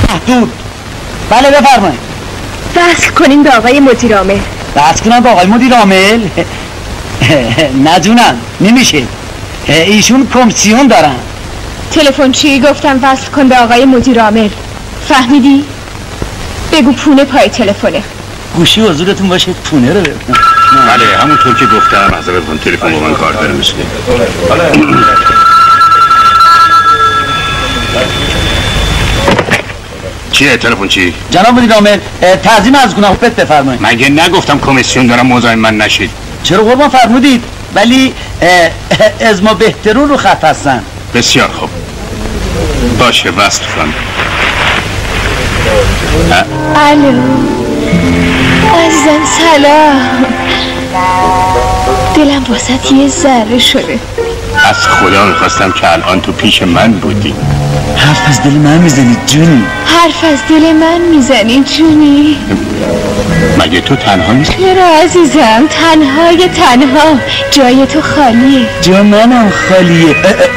محدود. بله بفرمایید. وصل کنین به آقای مدیر عامل. وصل کنم به آقای مدیر عامل؟ نه جونم نمیشه، ایشون کمیسیون دارن. تلفن چی گفتم وصل کن به آقای مدیر عامل، فهمیدی؟ بگو پونه پای تلفنه. گوشی حضورتون باشه پونه رو بگم. بله همونطور که گفتم حضرتون تلفن با من کار داره. چیه تلفن چی؟ جناب مدیر عامل تعظیم از گناه خودت بفرمایید. مگه نگفتم کمیسیون دارم مزاحم من نشید؟ چرا قربان فرمودید؟ ولی از ما بهترون رو خط هستن. بسیار خوب باشه وصل کن. الو عزیزم سلام، دلم واسط یه ذره شده. از خدا میخواستم که الان تو پیش من بودی. حرف از دل من میزنی جونی. حرف از دل من میزنی جونی. مگه تو تنها نیستی؟ چرا عزیزم، تنها جای تو خالیه. جا منم خالیه.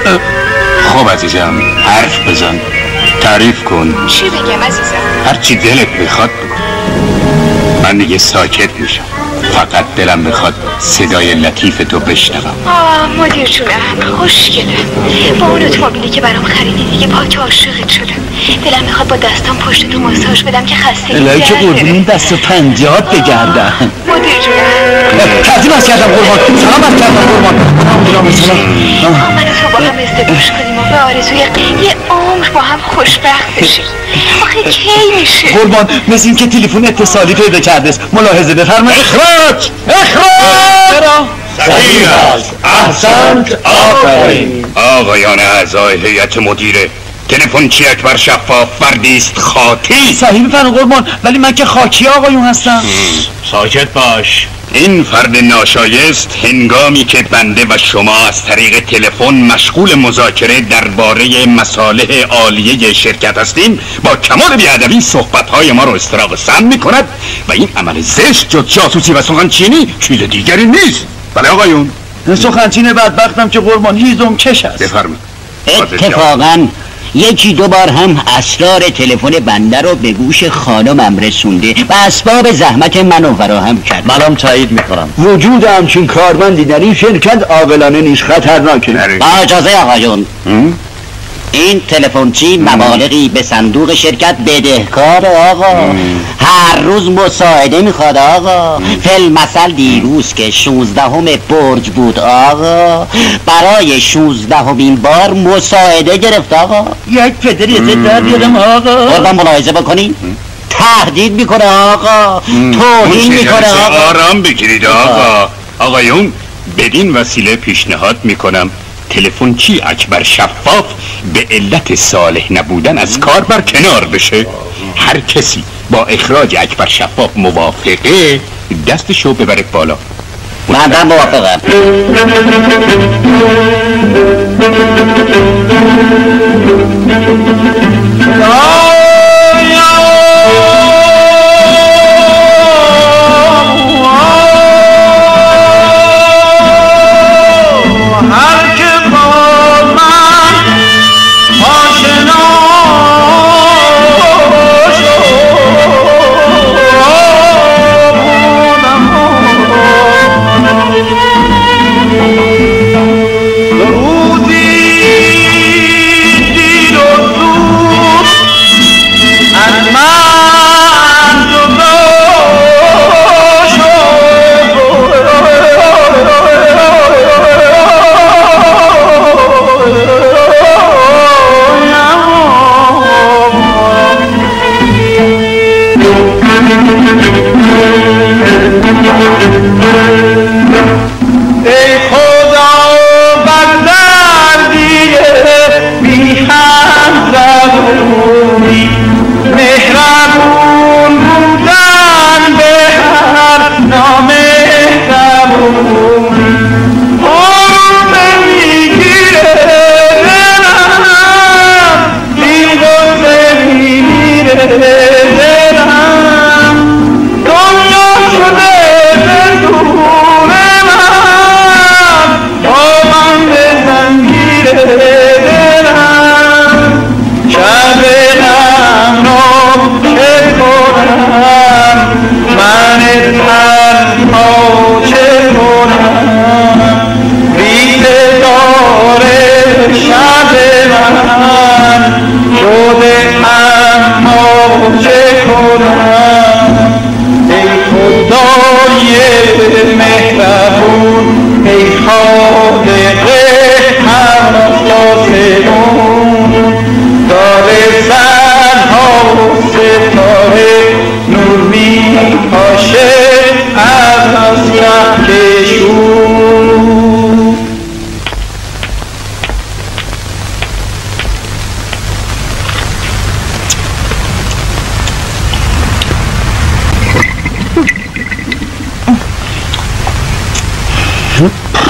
خب عزیزم حرف بزن، تعریف کن. چی بگم عزیزم؟ هرچی دلت میخواد بگو، من دیگه ساکت میشم. فقط دلم میخواد صدای لطیف تو بشنوم. مدیر جونم خوشگله، با اون اتومبیلی که برام خریدی دیگه پاک عاشقت شدم. دلم میخواد با دستام پشت تو ماساژ بدم که خسته الهی که قربون دست و پنجهات بگردن. مدیر جونم تعظیم از کردم قربان، سلام از کردم قربان. من تو با هم ازدواج کنیم و به آرزوی یه عمر با هم خوشبخت بشیم. آخه کی میشه؟ قربان مثل این که تلفن اتصالی پیدا کرده است. ملاحظه بفرمایید. اخراج! چرا؟ صحیح است. احسنت. آفرین. آقایان اعضای هیئت مدیره، تلفن چی اکبر شفاف فردی است خاطی. صحیح بفرمایید قربان، ولی من که خاکی آقایون هستم. ساکت باش. این فرد ناشایست هنگامی که بنده و شما از طریق تلفن مشغول مذاکره درباره مصالح عالیه شرکت هستیم، با کمال بی‌ادبی صحبت‌های ما رو استراق سم می‌کند و این عمل زشت جز جاسوسی و سخنچینی چیز دیگری نیست. بله آقایون. سخنچین بدبختم که قربان هیزم کش است. بفرمایید. اتفاقاً یکی دو بار هم اسرار تلفن بنده رو به گوش خانمم رسونده و اسباب زحمت منو فراهم کرد. منم تایید میکنم. وجود همچین کارمندی در این شرکت عاقلانه نیست، خطرناکه. با اجازه آقایون، این تلفنچی مبالغی به صندوق شرکت بدهکار آقا. هر روز مساعده میخواد آقا. فی‌المثل دیروز که 16ام برج بود آقا، برای 16مین بار مساعده گرفت آقا. یک پدری ازت در بیارم آقا. قربان ملاحظه بکنی؟ تهدید میکنه آقا، توهین میکنه آقا. آرام بگیرید آقا. آقایون بدین وسیله پیشنهاد میکنم تلفنچی اکبر شفاف به علت صالح نبودن از کار بر کنار بشه. هر کسی با اخراج اکبر شفاف موافقه دستشو ببره بالا. من موافقم. روزی دیر و زود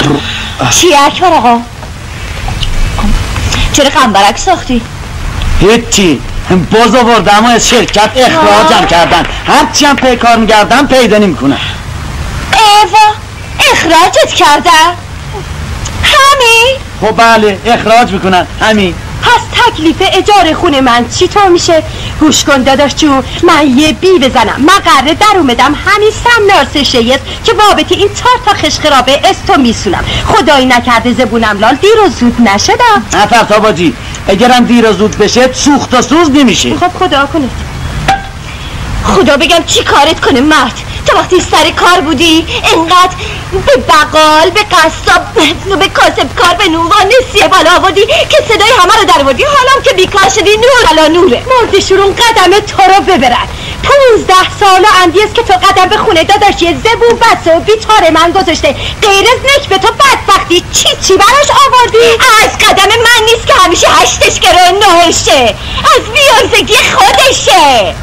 چیه اکبر آقا؟ چرا قنبرک ساختی؟ هیچی، باز آوردم و از شرکت اخراجم کردن. هرچی هم پیکار میگردم پیدا نمیکنم. ایوا اخراجت کردن؟ همین؟ خب بله اخراج میکنن همین. پس تکلیف اجاره خونه من چطور میشه؟ گوش کن داداش جون، من یه بی بزنم، من قراره در اومدم همین سمنار سشیت که بابت این 4 تا خشخرابه استو میسونم. خدایی نکرده زبونم لال دیر و زود نشدم. نه فرتا باجی، اگرم دیر و زود بشه سوخت و سوز نمیشه. خب خدا کنه، خدا بگم چی کارت کنه مرد. تو وقتی سر کار بودی اینقدر به بقال، به قصاب، به کاسب کار، به نونوان نسیه بالا آوردی که صدای همه رو در آوردی. حالا که بیکار شدی نور علا نوره. مردشورون قدم تو رو ببرن. 15 سال اندیست که تو قدم به خونه داداش یه زبون بسه و بیچاره من گذاشته. غیر از نک به تو بدبختی چی براش آوردی؟ از قدم من نیست که همیشه 8 گره 9شه، از بیارزگی خودشه.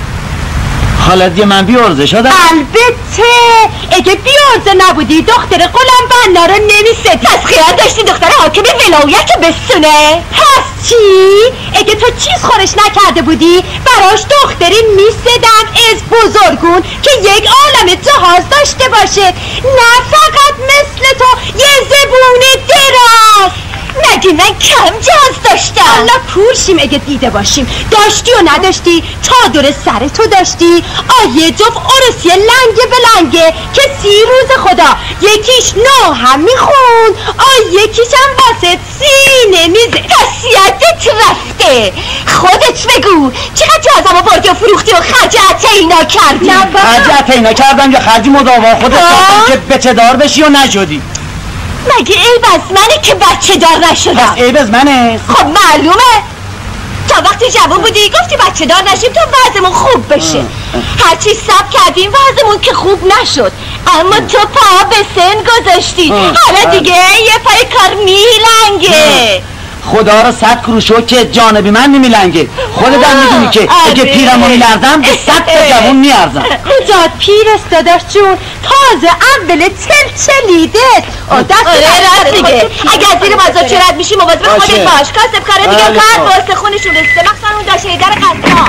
حالا دیگه من بیارزه شدم؟ البته اگه بیارزه نبودی دختر قلم بنا رو نمیسدی. پس خیال داشتی دختر حاکم ولایت رو بسونه؟ پس چی؟ اگه تو چیز خورش نکرده بودی براش دختری میسدن از بزرگون که یک عالم جهاز داشته باشه، نه فقط مثل تو یه زبون دراز. مگه من کم جاز داشتم؟ الله پورشیم اگه دیده باشیم. داشتی و نداشتی، چادر سر تو داشتی، آیه جفت عرسی لنگه بلنگه که 30 روز خدا یکیش 9 هم میخوند، یکیش هم واسه سینه میزه. تصیحتت رفته. خودت بگو چقدر جازم بردی و فروختی و خرج اینا کردی؟ خرج اینا کردم یا خرجی مداوا خودت کردم که بچه دار بشی و نشدی؟ مگه عیب از منه که بچه دار نشدم؟ پس عیب از منه؟ خب معلومه. تا وقتی جوان بودی گفتی بچه دار نشیم تا وضعمون خوب بشه. هرچی صبر کردیم وضعمون که خوب نشد، اما تو پا به سن گذاشتی. حالا دیگه یه پای کار میلنگه. خدا رو 100 کروشو که جانبی من نمیلنگه. خودت هم میدونی که اگه پیرمو میلرزم به 100 تا جوون میارزم. کجا پیر است داداش جون؟ تازه اول چلیده. دست رد دیگه. اگه زیر بازار چه رد میشی مواظب خودت باش. کاسب کاره دیگه کار واسه خونشون رسیده، مخصوصا اون داشه در قصما.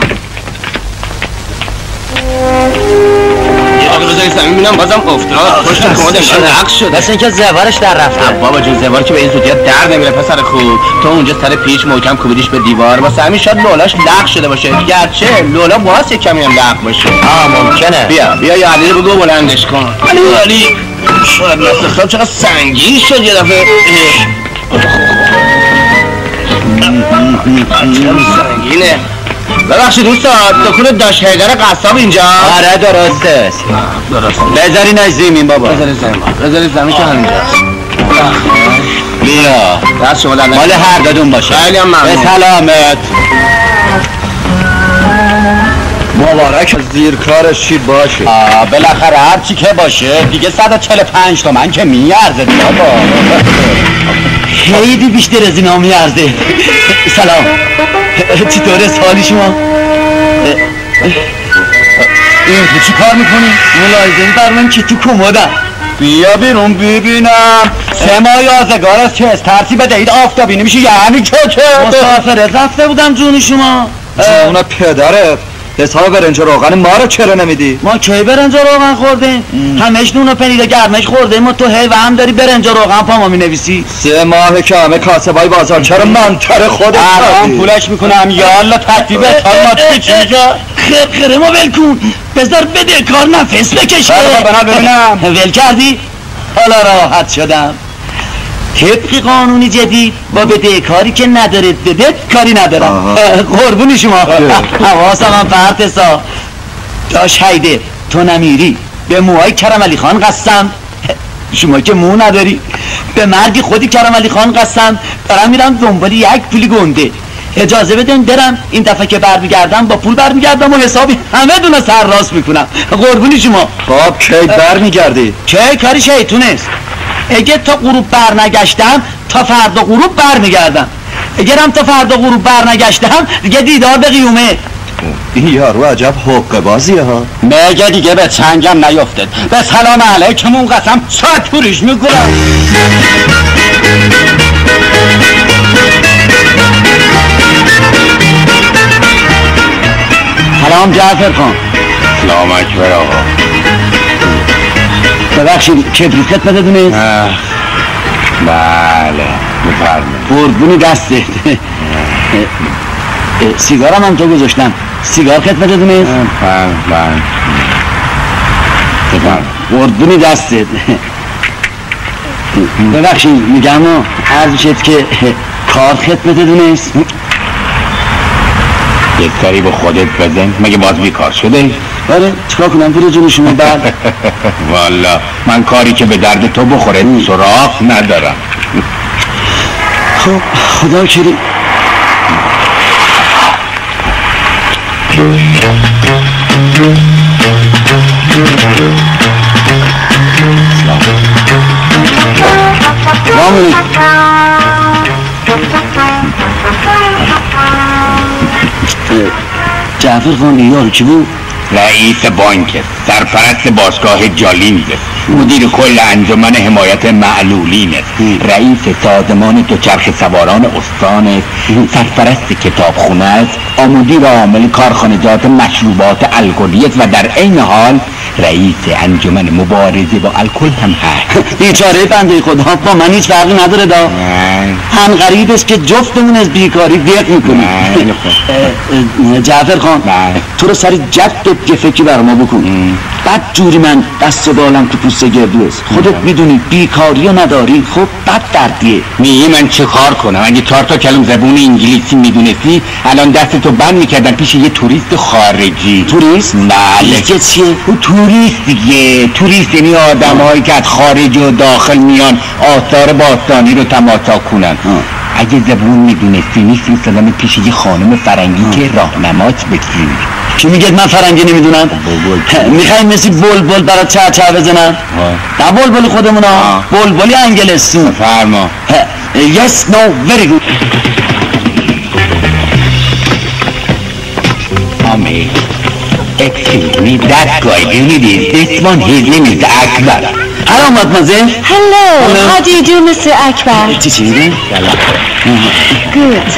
یه دقیقه بذاری زمین بینم بازم افتاد پشت کمد انگار نقش شده. مثل اینکه زوارش در رفته. بابا جون زوار که به این زودیت در نمیره پسر خوب. تو اونجا سر پیچ محکم کوبیدیش به دیوار، واسه همین شاید لولاش لق شده باشه. گرچه لولا باعث کمی هم لق باشه. ممکنه. بیا یا علی رو بگو بلندش کن. علی شاید نستخدام چقدر سنگین شد یه دفعه. سنگینه. ببخشید دوستا، دکون داش حیدر قصاب اینجا؟ آره درسته. بذاری نزدیمین بابا. بذاری زمین که همینجا. بیا دست شما در مال هر دادون باشه. خیلی هم ممنون. به سلامت. مبارک زیر کارش چی باشه. بالاخره هر چی که باشه دیگه 145 تومن که میارزه بابا. خیلی بیشتر از اینا میارزه. سلام، چطوره حالی شما؟ تو چی کار میکنی؟ ملاحظه بر من که تو کمدم. بیا بیرون ببینم. 3 ماه یازگار است که از ترتیب بدهید آفتابی نمیشه یعنی که مسافرت رفته بودم جون شما. جون پدرت حساب برنج روغن ما رو چرا نمیدی؟ ما کی برنج روغن خوردیم؟ همش نون و پنیر گرمش خوردیم. ما تو هی و هم داری برنج روغن پا ما مینویسی. 3 ماه که همه کاسبای بازار چرا منتر خودت الان پولش میکنم یالا ترتیبت حال چی میگه؟ خیره ما ول کن، بذار بده کار نفس بکشه. ببینم ول کردی؟ حالا راحت شدم. طبق قانونی جدید با بده کاری که نداره ددت کاری ندارم. قربونی شما. حواسم هم فرد حساب داش حیده تو نمیری به موهای کرم علی خان قسم. شما که مو نداری. به مرگ خودی کرم علی خان قسم. دارم میرم دنبال یک پولی گنده. اجازه بدین برم، این دفعه که برمیگردم با پول برمیگردم و حسابی همه دونه سر راست میکنم. قربونی شما. خب کی برمیگردی؟ کی کاری شیطونست. اگه تا غروب برنگشتم تا فردا غروب برمیگردم. اگرم تا فردا غروب برنگشتم دیگه دیدار به قیومه. این یارو عجب حقه بازیه ها. مگه دیگه به چنگم نیفتد. به سلام علیکم اون قسم ساعت پوریش میکنم. سلام جعفر خان. سلام اکبر آقا. ببخشید کبریت خدمتتونه؟ بله بفرمایید. قربونی دستت. سیگارم هم تو گذاشتم. سیگار خدمتتونه؟ بله بفرمایید. قربونی دستت. ببخشید میگم عرض شد که کار خدمتتونه است؟ یک سری به خودت بزن. مگه باز بیکار شده؟ آره چیکار کنم پول جون شما بعد. والا من کاری که به درد تو بخوره سراغ ندارم. خب خدا کریم. سلام علیکم. جعفر خان یارو کی بود؟ رئیس بانک، سرپرست باشگاه جالینز، مدیر کل انجمن حمایت معلولین است، رئیس سازمان دوچرخه سواران استان، سرپرست کتابخونه است، مدیر عامل کارخانجات مشروبات الکلی است و در عین حال رئیس انجمن مبارزه با الکل هم هست. بیچاره بنده خدا با من هیچ فرقی نداره دا. هم غریب است که جفتمون از بیکاری دیق میکنیم. جعفر خان تو رو سر جدت یه فکری بر ما بکن. بعد جوری من دست و بالم تو پوست گردو است. خودت میدونی بیکاری و نداری خب بد دردیه. میگی من چه کار کنم؟ اگه 4 تا کلمه زبون انگلیسی میدونستی الان دست تو بند میکردن پیش یه توریست خارجی. توریست؟ بله. که چیه؟ توریست دیگه. توریست یعنی آدمایی که از خارج و داخل میان آثار باستانی رو تماشا کنن. اگه زبون میدونستی نیست مثلا پیش یه خانم فرنگی که راهنمات بگیر. کی میگه من فرنگی نمیدونم؟ میخوای مثل بلبل برات چرچر بزنم؟ نه بلبل خودمونا، بلبلی انگلستون. فرما. Yes, no, very good. Ami, excuse me, that guy, do you need this one? His name is Akbar. Hello, mademoiselle. Hello. How do you do, Mr. Akbar? چی میگه؟ Good.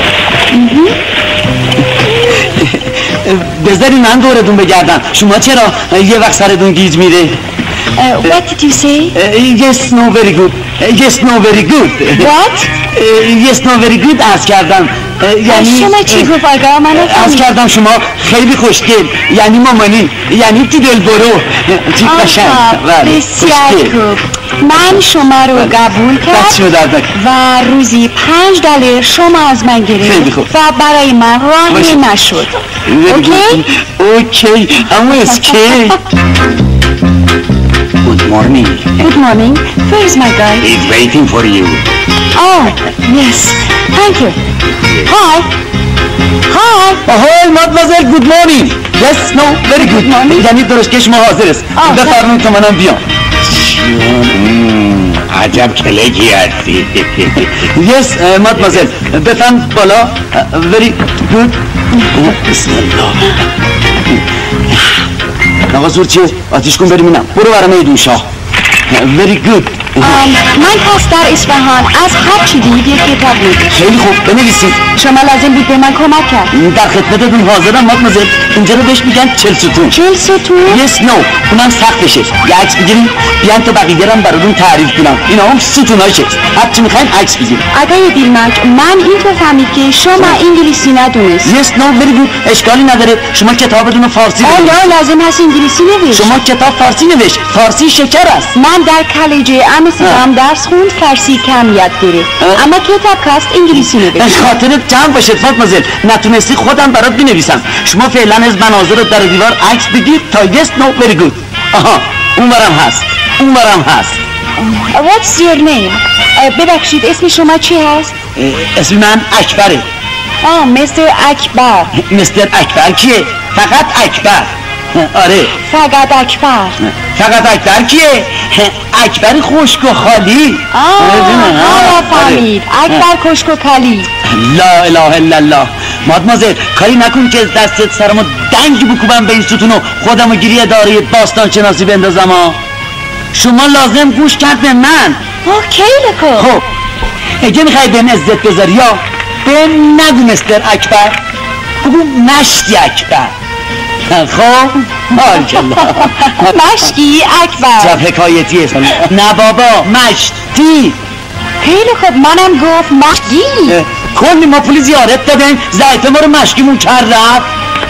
بذاری من دورتون بگردم. شما چرا یه وقت سرتون گیج میره؟ What did you say? Yes, no, very good. Yes, no, very good. What? Yes, no, very good عرض کردم. یعنی شما چی گفت آقا؟ من عرض کردم شما خیلی خوشگل، یعنی مامانی، یعنی تو دل برو. چی قشنگ. بسیار خوب. من شما رو قبول کرد و روزی $5 شما از من گرفت و برای من راهی نشد. اوکی؟ اوکی، اما اسکی. Good morning. Good morning. Where is my guy? He's waiting for you. Oh, yes. Thank you. Hi. Hi. Ahoy, mademoiselle, good morning. Yes, no, very good morning. یعنی درشکش ما حاضر است. بفرمایید تا منم بیام. عجب کلگی هستی. Yes, mademoiselle. بفرم بالا. Very good. بسم الله. آقا زور چیه؟ آتیش کن بریم اینم. برو برام ایدون شاه. Very good. من پس در اصفهان از هر چی دید یک کتاب می‌دید. خیلی خوب بنویسید. شما لازم بود به من کمک کرد. در خدمتتون حاضرم مادمازل. اینجا رو بهش میگن 40 ستون. 40 ستون؟ Yes, no. اونم سختشه. یه عکس بگیریم بیان تا بقیه رو براتون تعریف کنم. اینا هم ستوناشه. هر چی می‌خواین عکس بگیریم. آقای دیلمک من اینطور فهمید که شما انگلیسی ندونست. Yes, no, very good. اشکالی نداره. شما کتابتون رو فارسی بنویسید. آیا لازم هست انگلیسی نوشت؟ شما کتاب فارسی نوشت. فارسی شکر است. من در کالج آمستردام درس خوند فارسی کم یاد گرفت. اما کتاب کاست انگلیسی نوشت. خاطرت جمع باشه مادمازل. نتونستی خودم برات بنویسم. شما فعلا از مناظر رو در دیوار عکس بگیر تا yes, no, very good. آها اونورم هست. اونورم هست. What's your name? ببخشید اسم شما چی هست؟ اسم من اکبره. مستر اکبر. مستر اکبر کیه؟ فقط اکبر. آره فقط اکبر. فقط اکبر کیه؟ اکبر خشک و خالی. حالا فهمید. اکبر خشک و خالی. لا اله الا الله. مادمازل کاری نکن که دستت سرمو دنگ بکوبم به این ستونو خودمو گیری اداره باستان شناسی بندازم ها. شما لازم گوش کرد به من. اوکی لکو. خب اگه میخوای بهم عزت بذاری یا بهم نگو مستر اکبر، بگو مشتی اکبر. خب ماشاءالله. مشتی اکبر. جب حکایتی اسم. نه بابا مشتی. خیلی خوب منم گفت مشتی. کلی ما پولی زیارت دادیم ضعیف ما رو مشکیمون کرد رفت.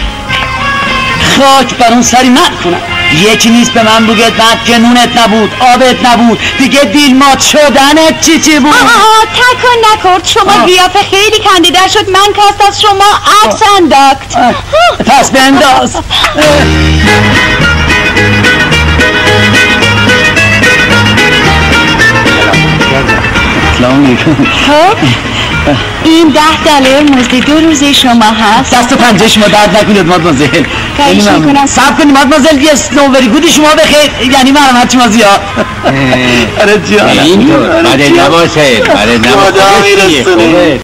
خاک بر اون سری من کنم. یکی نیست به من بگید بعد جنونت نبود آبت نبود دیگه دیل مات شدنت چی بود. تکن نکرد شما قیافه خیلی کندیده شد من کاست از شما عکس انداخت. پس بنداز. سلام علیکم. خب این $10 مزد 2 روزه شما هست. دست و پنجه شما درد نکنید مادمازل. خواهش میکنم. صبر کنید مادمازل یه سنوبری گودی شما بخیر یعنی مرحمت شما زیاد. آره جان اینطور بده نباشه بده نباشه.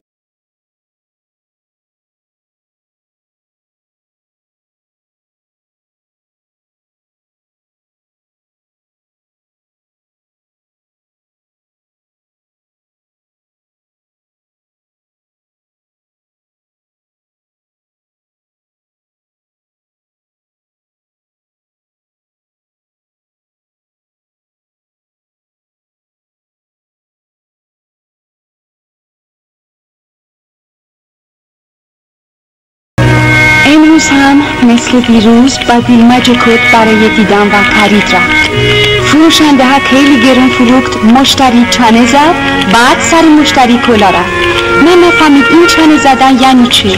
امروز هم مثل دیروز با دیلمج کد برای دیدن و خرید رفت. فروشنده ها خیلی گرون فروخت، مشتری چانه زد، بعد سر مشتری کلا رفت. من نفهمید این چانه زدن یعنی چی؟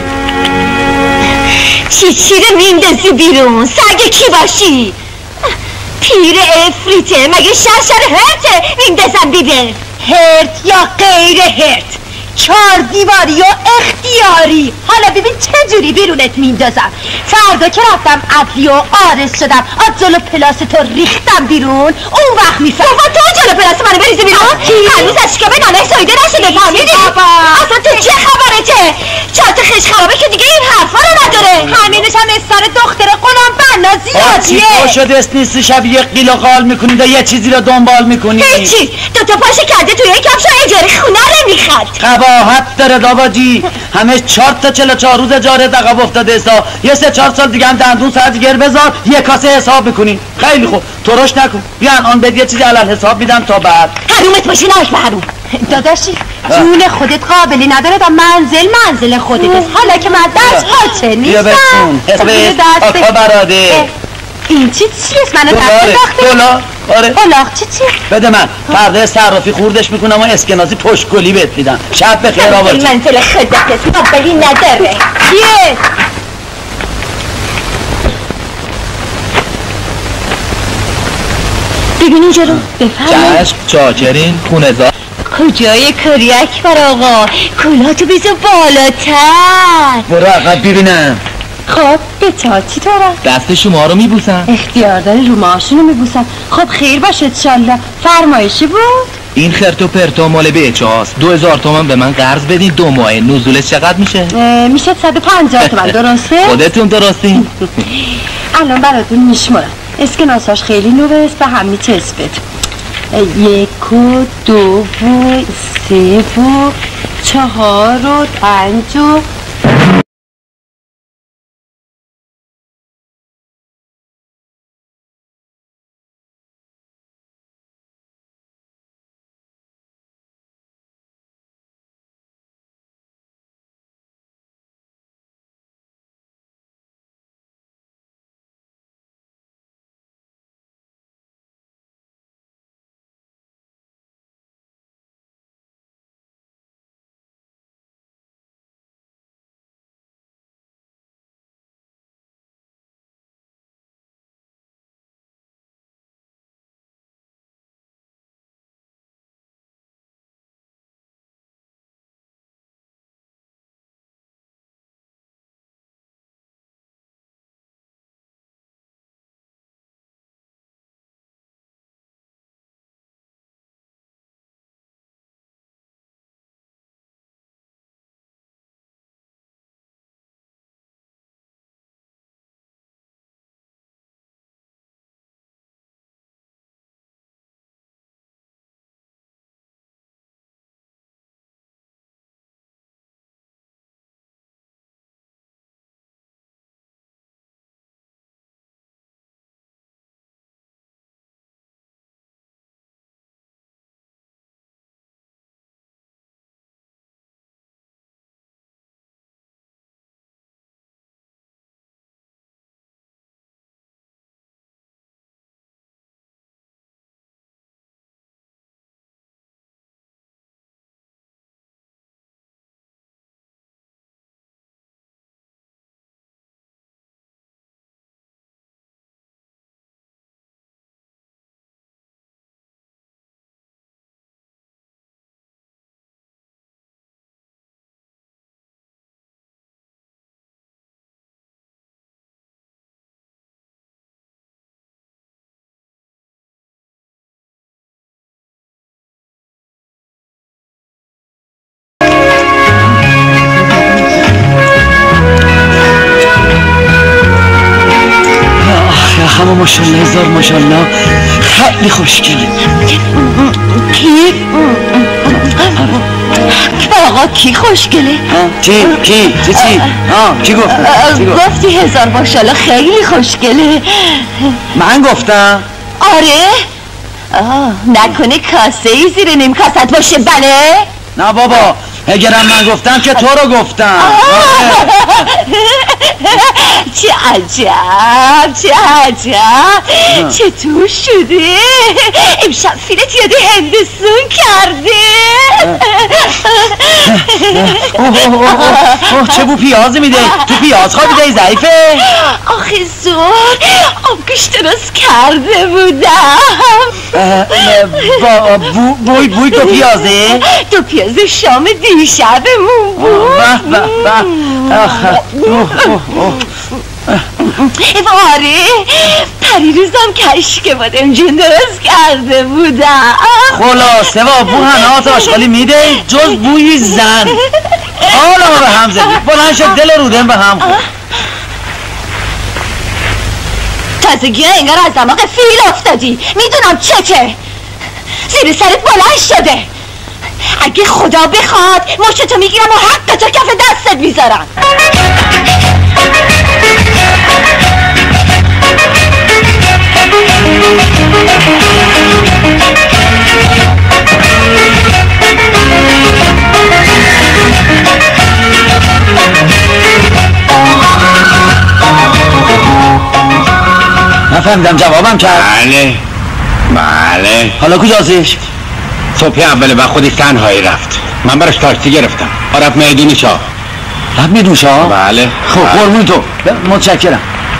چی رو میندازی بیرون؟ سگ کی باشی؟ پیر افریته مگه شرشر هرته میندازم بیرون؟ هرت یا غیر هرت، 4 دیواری و اختیاری. حالا ببین چه جوری بیرونت میندازم. فردا که رفتم عدلی و آرز شدم جلو پلاس تو ریختم بیرون اون وقت میفهم. بابا تو جلو پلاس منو بریزی بیرون؟ هنوز از شکم نانه سایده نشده فهمیدی؟ اصلا تو چه خبرته؟ 4 تا خش خرابه که دیگه این حرفا رو نداره. همینش هم استار دختر قلم بنا زیادیه. چی شده است نیست شب یک قیل و قال میکنید و یه چیزی رو دنبال میکنید؟ هیچی 2 تا پاشو کرده توی یک کفش اجاره خونه رو میخواد. قباحت داره داباجی. همه 4 تا 44 روز اجاره عقب افتاده استا. یه 3-4 سال دیگه هم دندون سر جگر بذار یه کاسه حساب میکنین. خیلی خوب ترش نکن. بیان آن بد یه چیزی علل حساب میدم تا بعد. حرومت باشی ناک به حروم. داداشی جون خودت قابلی نداره تا منزل خودت است. حالا که من دست پاچه نیستم. بیا بسون حساب آقا براده. این چیست منو دلار؟ آره الاغ چیه؟ بده من فردا صرافی خوردش میکنم و اسکناسی پشتگلی بهت میدم. شب بخیر آباجی. منزل خودت قابلی نداره. کیه؟ ببین اینجا رو بفرمایید. چشم چاکرین خونه زار. کجای کاری اکبر آقا؟ کلاتو بذار بالاتر. برو عقب ببینم. خب به چی طوره؟ دست شما رو میبوسم. اختیار داره رو ماشونو میبوسم. خب خیر باشه انشالله. فرمایشی بود؟ این خرت و پرتا مال بچه‌هاست. 2000 تومان به من قرض بدین 2 ماه. نزولش چقدر میشه؟ میشه 150 تومن درسته؟ خودتون درستین؟ الان براتون میشمرم. اسکناساش خیلی نوه است به هم میچسبه. 1 و 2 و 3 و 4 و 5 و ماشاءالله هزار ماشاءالله خیلی خوشگله. کی؟ آقا کی خوشگله؟ چی؟ کی گفت؟ گفتی هزار ماشاءالله خیلی خوشگله. من گفتم؟ آره؟ نکنه کاسه ای زیر نیم کاست باشه؟ بله؟ نه بابا اگرم من گفتم که تو رو گفتم. چه عجب چطور شده؟ امشب فیلت یاد هندستون کرده. چه بو پیاز میده؟ تو پیاز خوابیده ای ضعیفه؟ آخه زور آبگوش درست کرده بودم. بوی دو پیازه؟ دو پیاز شام دیشبمون بود. آره پریروزم کشک بادم جون درست کرده بودم. خلاصه با بو هنات آشغالی میده جز بوی زن. حالا ما به هم زدی بلند شد دل رودن به هم خود. تازگی انگار از دماغ فیل افتادی. میدونم چته زیر سرت بلند شده. اگه خدا بخواد مشتتو میگیرم و حقتو کف دستت میذارم. نفهمیدم جوابم کرد. بله حالا کجازش؟ صبح اول وقت خودی تنهایی رفت. من براش تاکسی گرفتم. رفت میدونی شاه. رفت میدون شاه؟ بله. خب قربون تو متشکرم.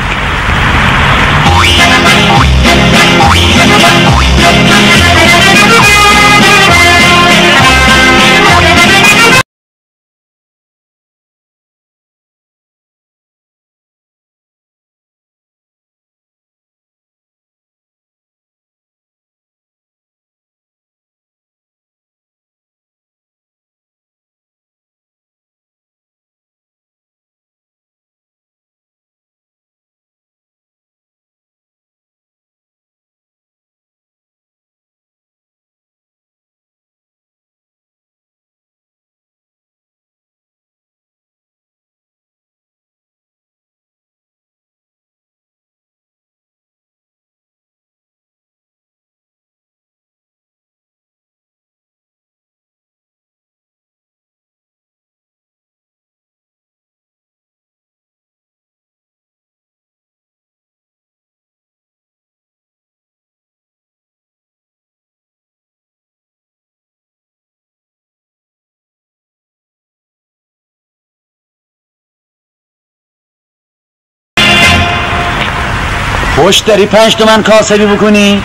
پشت داری 5 تومن کاسبی بکنی؟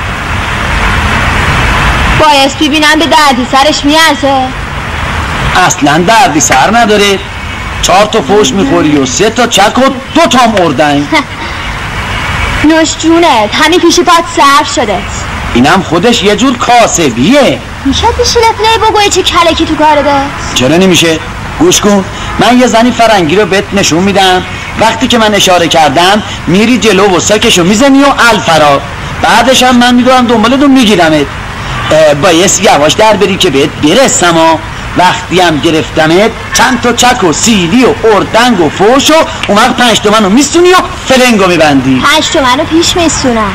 بایست ببینم به دردی سرش میارزه. اصلا دردی سر نداره. 4 تا فوش میخوری و 3 تا چک و 2 تام اردنگ. نوش جونت همین پیشی پات صرف شده. اینم خودش یه جور کاسبیه. میشه بشیله پلی بگوی چه کلکی تو کار دست؟ چرا نمیشه؟ گوش کن من یه زنی فرنگی رو بهت نشون میدم. وقتی که من اشاره کردم میری جلو و ساکشو میزنی و الفرار. بعدش هم من میدونم دنبالتون میگیرمت. بایست یواش در بری که بهت برسم ها. وقتی هم گرفتمت چند تا چک و سیلی و اردنگ و فوش و اون وقت 5 تومن رو میستونی و فلنگو میبندی. 5 تومن رو پیش میستونم.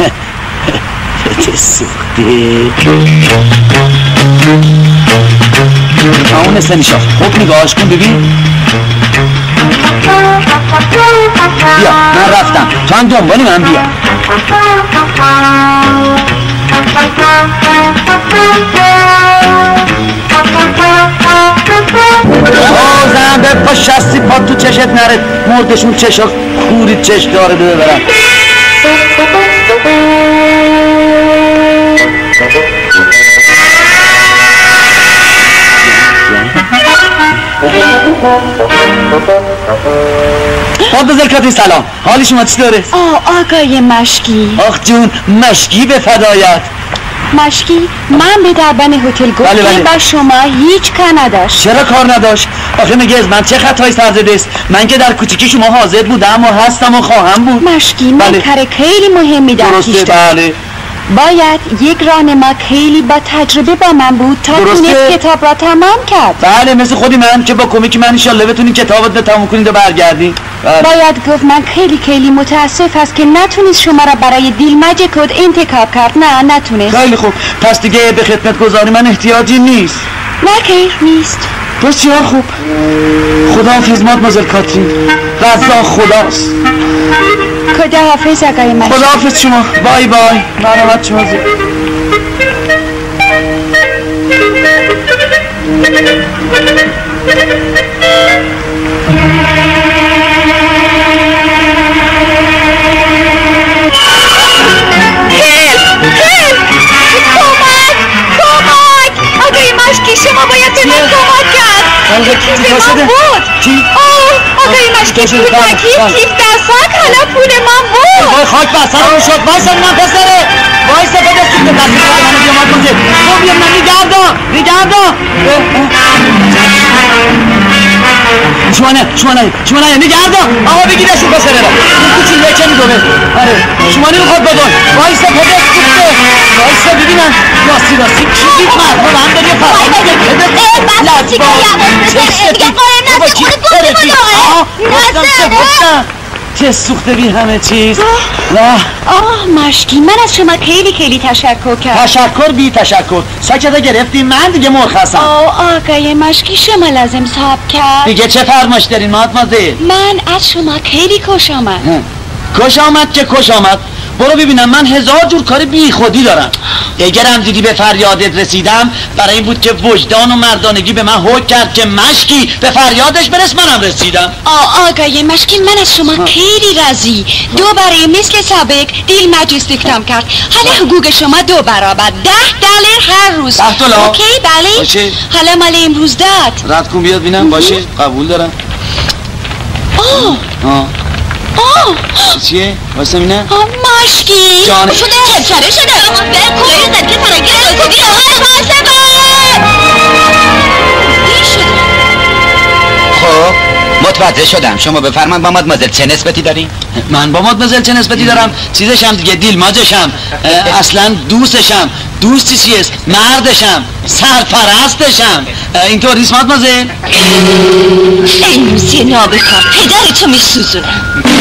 چه سخته. اون نشا خوب نگاهش کن ببین. بیا من رفتم تو هم دنبالی من بیا. بازم به پا شستی پا تو چشت نره. مردشون چشا کوری چش داره ببرم. بزر کتی سلام. حالی شما چی داره؟ آقای مشکی. آخ جون مشکی به فدایت. مشکی من به دربن هتل گفتم بله. و شما هیچ کار نداشت. چرا کار نداشت؟ آخه میگه از من چه خطایی سر زده است؟ من که در کوچیکی شما حاضر بودم و هستم و خواهم بود. مشکی من بله. کار خیلی مهمی در پیش درسته دارم. بله. باید یک راهنما خیلی با تجربه با من بود تا درسته. تونست کتاب را تمام کرد. بله مثل خودی من که با کمک من انشالله بتونین کتابت رو تموم کنید و برگردی. بله. باید گفت من خیلی متاسف است که نتونست شما را برای دیلمج کد انتخاب کرد. نه نتونست. خیلی خوب پس دیگه به خدمت گذاری من احتیاجی نیست. نه خیر نیست. بسیار خوب. خداحافظ مادمازل کاترین. رضا خداست. خداحافظ آقای مشکی. خداحافظ شما. بای بای. مرحمت شما زیر. آقای مشکی شما باید به من کمک کرد. کیف من بود. آقای مشکی پول کیف در ساک حالا پول من بود. وای خاک بسر رو شد. وایسا من پسره. وایسا بده سوت دست منو بیامد کنده. تو بیام من نگردم. شما نه نگردم. آقا بگیرشون پسره را. این کوچین یکی میدونه. آره شما نمیخواد بدون. وایسا بده سوته. وایسا ببینم. راستی کیف مرد رو هم داری چه سوخته بی همه چیز. مشکی من از شما خیلی تشکر کردم. تشکر بی تشکر. ساکت گرفتیم من دیگه مرخصم. آقای مشکی شما لازم صاحب کرد. دیگه چه فرماش دارین مادمازل؟ من از شما خیلی خوش آمد. خوش آمد. برو ببینم من 1000 جور کار بی خودی دارم. اگرم دیدی به فریادت رسیدم برای این بود که وجدان و مردانگی به من حکم کرد که مشکی به فریادش برس. منم رسیدم. آقای مشکی من از شما خیلی راضی. 2 برای مثل سابق دیلمج استخدام کرد. حالا حقوق شما 2 برابر $10 هر روز. $10. اوکی بله باشه. حالا مال امروز داد. رد کن بیاد بینم. باشه قبول دارم. چیه؟ واسه اینه؟ مشکی جانه شده به کلای زدگی فرنگی راستی خب متوجه شدم. شما بفرمایید با مادمازل چه نسبتی داری؟ من با مادمازل چه نسبتی دارم؟ چیزشم دیگه دیلماجشم. اصلا دوستشم. دوستی چیست؟ مردشم. سرپرستشم. اینطور نیست مادمازل؟ امروزی نابکار پدرتو میسوزونم.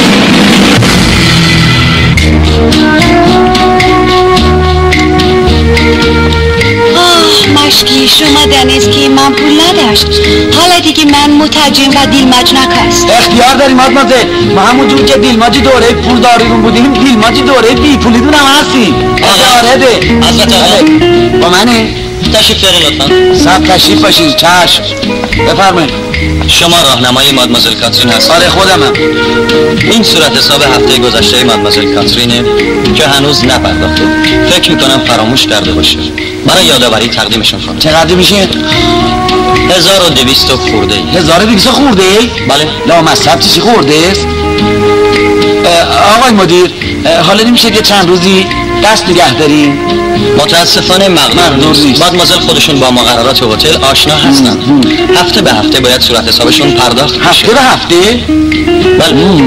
مشکی شما دانست که من پول نداشت. حالا دیگه من مترجم و دیلمج نکست. اختیار داریم مادمازل. ما همونجور که دیلماجی دوره پول داریرون بودیم دیلماجی دوره بی پولیدون هم هستیم. آره ده حضرت با منه؟ تشریف دارین لطفا. سب تشریف باشید. چشم بفرمایید. شما راهنمای مادمازل کاترین هستید؟ آره خودمم. این صورت حساب هفته گذشته مادمازل کاترینه که هنوز نپرداخته. فکر میکنم فراموش کرده باشه. برای یادآوری تقدیمشون کنم. چقدر میشه؟ 1200 خورده ای. 1200 خورده ای؟ بله. لامصب چیزی خورده است؟ آقای مدیر حالا نمیشه که چند روزی دست نگه داریم؟ متاسفانه مقدور نیست. مادمازل خودشون با مقررات هتل آشنا هستن. هفته به هفته باید صورت حسابشون پرداخت بشه. هفته به هفته؟ بله.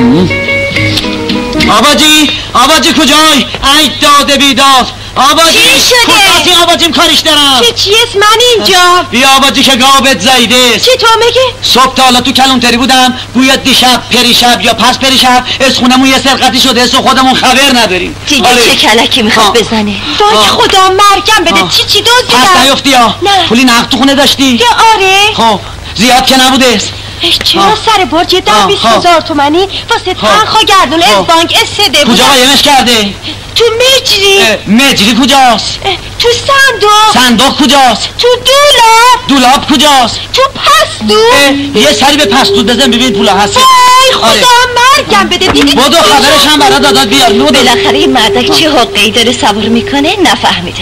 آباجی کجای؟ ای داده بیداد. آباجی چی شده؟ کجاتی آباجیم کارش دارم. چیست من اینجا؟ بیا آباجی که گابت زایده. چی تو میگه؟ صبح تا حالا تو کلانتری بودم گویا دیشب پریشب یا پس پریشب از خونمون یه سرقتی شده است و خودمون خبر نداریم. دیگه چه کلکی میخواد بزنه؟ وای خدا مرگم بده. چی دزدیدم؟ پس نیفتی ها؟ نه. پولی نقد تو خونه داشتی؟ آره. خب زیاد که نبوده است. چرا سر برج 10-20 هزار تومانی واسه تنخوا گردونه از بانک استده بود. کجا قایمش کرده؟ تو مجری کجاست؟ تو صندوق کجاست؟ تو دولاب کجاست؟ تو پستو. یه سری به پستو بزن ببین پولا هست. ای خدا مرگم بده. دیدی بودو خبرش هم برای دادات بیار. بالاخره این مردک چه حقی داره سوار میکنه نفهمیدم.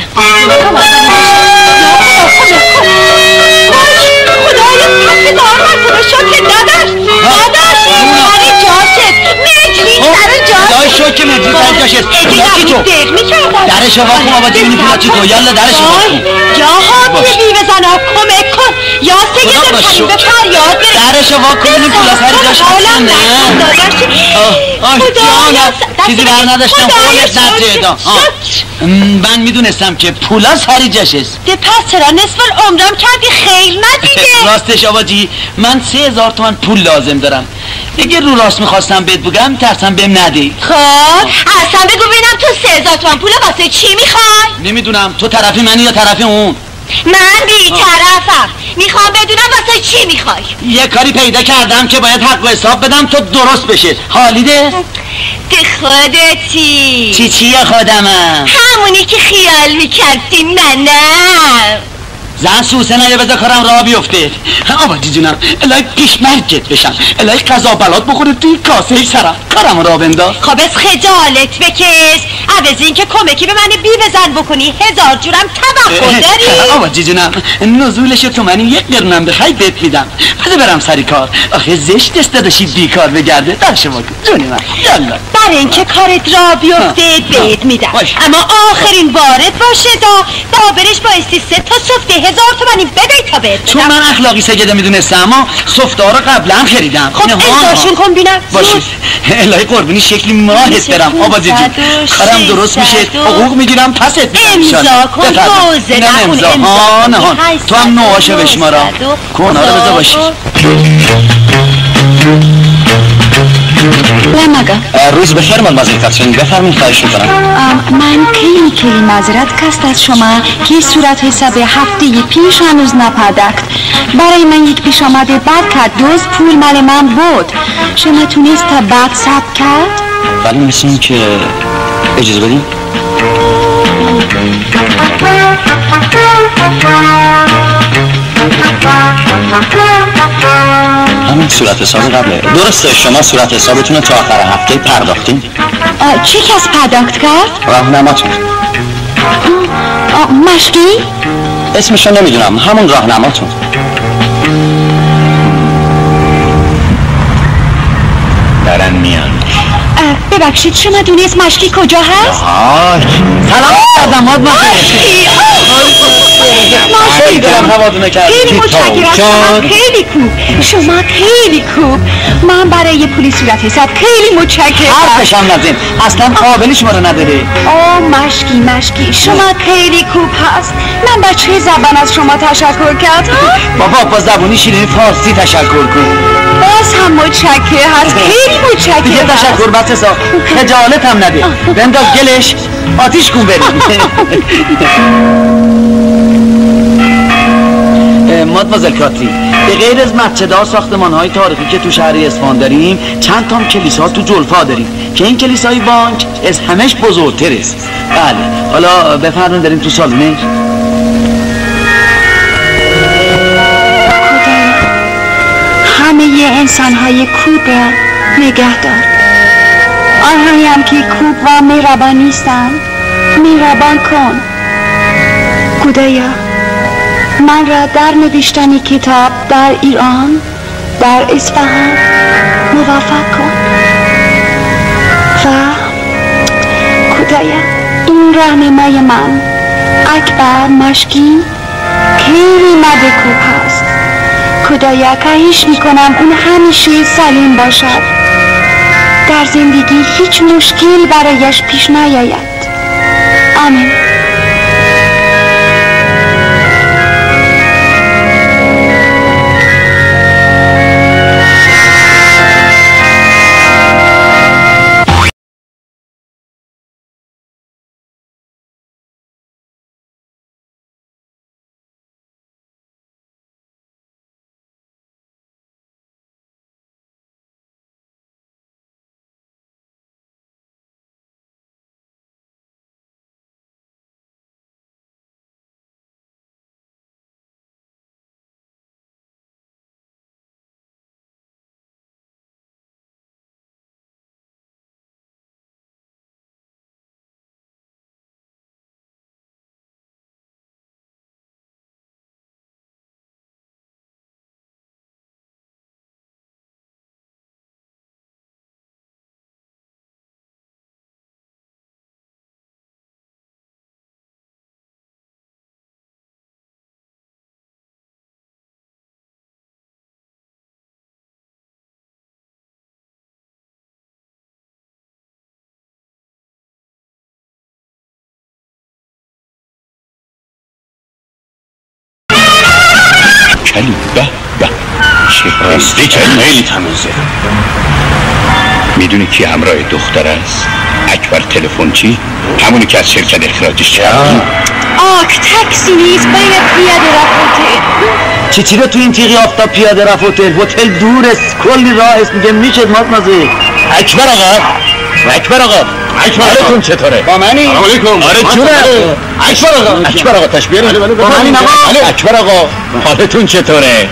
خدایا کسی دار نکنه. شکر داداش ماری جاست. میگری سر جاست. خدای شکر که مدری سر جاشه. پولا چی تو؟ درشو واکن آبا جونی، پولا چی تو؟ یالا درشو واکن. یا حامی بی بزنا کمک کن یا سگه دلتنی به فریاد برس. درشو واکن این پولا سر جاشه. جانم چیزی بر نداشتم قولت نتریدم. من میدونستم که پولا سر جاشه. ده پس چرا نصف عمرم کردی خیر ندیده؟ راستش آباجی من 3000 تومن پول لازم دارم. اگه رو راست میخواستم بهت بگم ترسم بهم ندی. خب اصلا بگو ببینم تو 3000 تومن پول واسه چی میخوای؟ نمیدونم تو طرفی منی یا طرفی اون؟ من بی طرفم. میخوام بدونم واسه چی میخوای؟ یه کاری پیدا کردم که باید حق و حساب بدم تو درست بشه. حالیده؟ ده خودتی. چیه خودمم؟ همونی که خیال میکردی منم. زن سوسه نایه بذار کارم راه بیفته. آبادی جونم الهی پیشمرگت بشم، الهی قضا بلات بخوره توی کاسه سرم. کارم راه بنداز. خب از خجالت بکش. عوض این که کمکی به من بی بزن بکنی 1000 جورم توقع داری؟ آبادی جونم نزولش تو منی یک قرونم بخوای بهت میدم. بده برم سری کار. آخه زشت است داداشی بیکار بگرده. درشو واکن جونی من. یالا برای اینکه کارت را بیفته بهت میدم، اما آخرین بارت باشه تا دابرش بایستی 3 تا سفته 1000 تومانی بده تا بهت بدم. چون من اخلاقی سگده میدونستم اما سفته‌ها رو قبلا خریدم. خب امضاشون کن بینم. باشه الهی قربونی شکلی ماهت برم آبادی جون. کارم درست میشه حقوق میگیرم پست میدم. امضا کن روزه نخون امضا. تو هم نوعاشو بشمارا کن. آره بذار باشی. روز بخیر مادمازل کاترین، بفرمایید خواهش میکنم. من خیلی معذرت کست از شما که صورت حساب هفته پیش هنوز نپرداخت. برای من یک پیش آمده بد کرد. دوز پول مال من بود. شما تونست بعد ثبت کرد؟ ولی مثل این که اجازه بدیم. همین صورت حساب قبله. درسته شما صورت حسابتون رو تا آخر هفته پرداختین؟ چه کس پرداخت کرد؟ راهنماتون. مشکی؟ اسمشو نمیدونم، همون راهنماتون. دارن میان. ببخشید شما دونست مشکی کجا هست؟ سلام کردم مادمازل. خیلی دلم هوادونه کرد. خیلی متشکرم. شما خیلی خوب. من برای پول صورت حساب خیلی متشکرم. حرفشم نزن، اصلا قابلی شما رو نداره. مشکی شما خیلی خوب هست. من با چه زبان از شما تشکر کردم؟ بابا با زبونی شیرینی فارسی تشکر کن. باز هم متشکرم هست. خیلی متشکرم. دیگه تشکر بس حساب خجالت هم نده. بنداز گلش آتیش کن بریم. مادمازل کاترین، به غیر از مسجدها ساختمان‌های تاریخی که تو شهر اصفهان داریم چند تا کلیسا تو جلفا داریم که این کلیسای بانک از همش بزرگتر است. بله حالا بفرمایید داریم تو سالن. همه انسان‌های خوب را نگه دار. آنهایی هم که خوب و مهربان نیستند مهربان کن. خدایا من را در نوشتن کتاب در ایران در اصفهان موفق کن و خدایا این راهنمای من اکبر مشکی خیلی مرد خوب هست. خدایا خواهش میکنم اون همیشه سالم باشد، در زندگی هیچ مشکل برایش پیش نیاید. آمین. هیکلی به چه راستی که خیلی تمیزه. میدونی کی همراه دختر است؟ اکبر تلفنچی، همونی که از شرکت اخراجش کردیم. آک تاکسی نیست، بین پیاده رفت هتل. چی رو تو این تیغی آفتاب پیاده رفت هتل دور است، کلی راه است، میگه میشه مازمازه. اکبر آقا حالتون چطوره؟ با منی؟ سلام علیکم. آره جونه. اکبر آقا تشبیه با منی آقا. اکبر آقا حالتون چطوره؟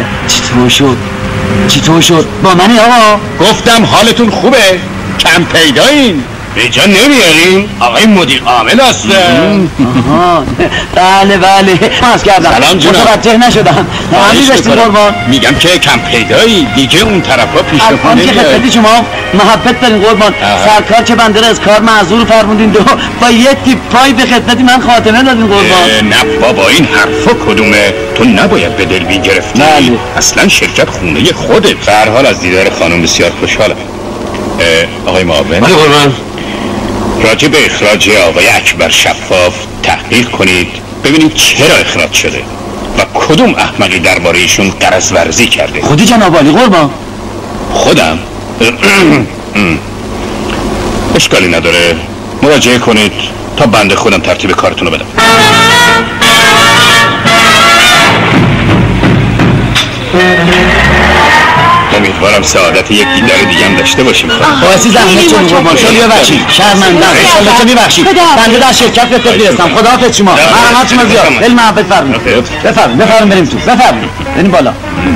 چطور شد؟ با منی آقا؟ گفتم حالتون خوبه؟ کم پیدایین؟ اینجا نمیاریم؟ آقای مدیر عامل هستن. بله ماز کردم. سلام جونم. متوجه نشدم. همین داشتیم قربان. میگم که کم پیدایی دیگه اون طرفا پیش رو الان که خدمت شما محبت دارین قربان. سرکار که بنده را از کار معذور فرمودین با یه تیپ پای به خدمت من خاتمه دادین قربان. نه بابا این حرفا کدومه؟ تو نباید به دل گرفتی. اصلا شرکت خونه خودت. به هر حال از دیدار خانم بسیار خوشحالم. آقای معاون. بله قربان. راجع به اخراج آقای اکبر شفاف تحقیق کنید ببینید چرا اخراج شده و کدوم احمقی درباره ایشون غرض ورزی کرده. خودی جناب عالی قربان. خودم؟ اشکالی نداره، مراجعه کنید تا بنده خودم ترتیب کارتونو بدم. امیدوارم سعادت یک دیدار دیگه هم داشته باشیم. باعثی زحمت شدی قربان. شما ببخشید. شرمندم. انشالله که میبخشید. بنده در شرکت بفرستم. خداحافظ شما. مرحمت شما زیاد. خیلی محبت فرمایید. بفرمایید بریم تو. بریم بالا.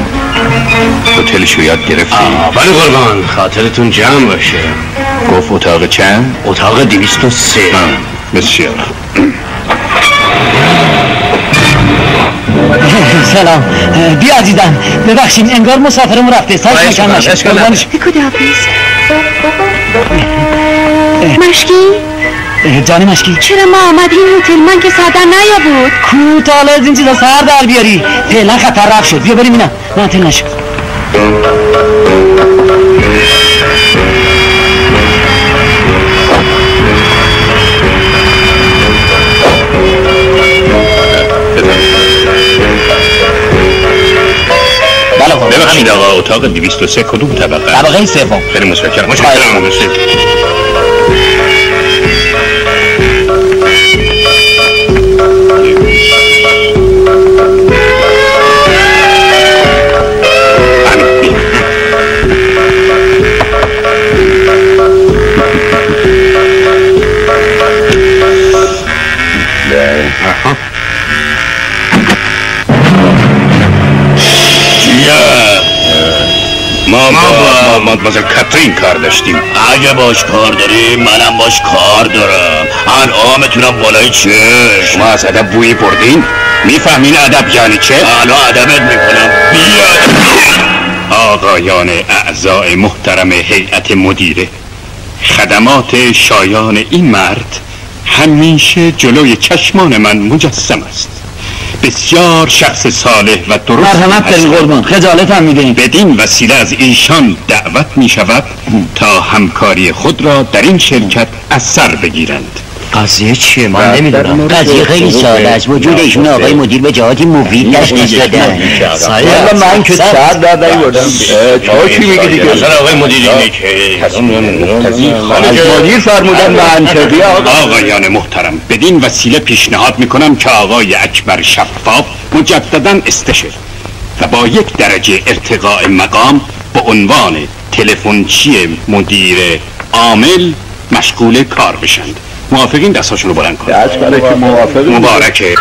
هتلشو یاد گرفتی؟ بله قربان، خاطرتون جمع باشه. گفت اتاق چند؟ اتاق 203. بسیار. سلام. بیا عزیزم ببخشید انگار مسافرمون رفته. سایت مکان نشه. خداحافظ. مشکی؟ جان مشکی چرا ما آمدیم هتل؟ من که سردر نیا بود. کو تا حالا از این چیزا سر در بیاری. فعلا خطر رفت شد. بیا بریم اینا. نه هتل نشو. ببخشید آقا اتاق 203 کدوم طبقه؟ طبقه سوم. خیلی متشکرم. ما با مادمازل کاترین کار داشتیم. اگه باش کار داریم منم باش کار دارم. الان میتونم بالای چشم. شما از ادب بویی بردین؟ میفهمین ادب یعنی چه؟ الان ادبت میکنم. بیا آقایان اعضای محترم هیئت مدیره، خدمات شایان این مرد همیشه جلوی چشمان من مجسم است. بسیار شخص صالح و درست مرحمت دارین قربان. خجالت هم میدهیم. بدین وسیله از ایشان دعوت می شود تا همکاری خود را در این شرکت از سر بگیرند. قضیه چیه؟ من نمیدونم. قضیه خیلی ساده است. وجود ایشون آقای مدیر به جهاتی مفید تشخیص دادن. من که سر در بردم. چی میگی دیگه؟ اصلا آقای مدیر اینه که مدیر فرمودن منطقی. آقایان محترم، بدین وسیله پیشنهاد میکنم که آقای اکبر شفاف مجددا استشر و با یک درجه ارتقاء مقام به عنوان تلفنچی مدیر عامل مشغول کار بشند. موافقین؟ دستاشون رو بلند کنید. دست برای که موافقین. مبارکه.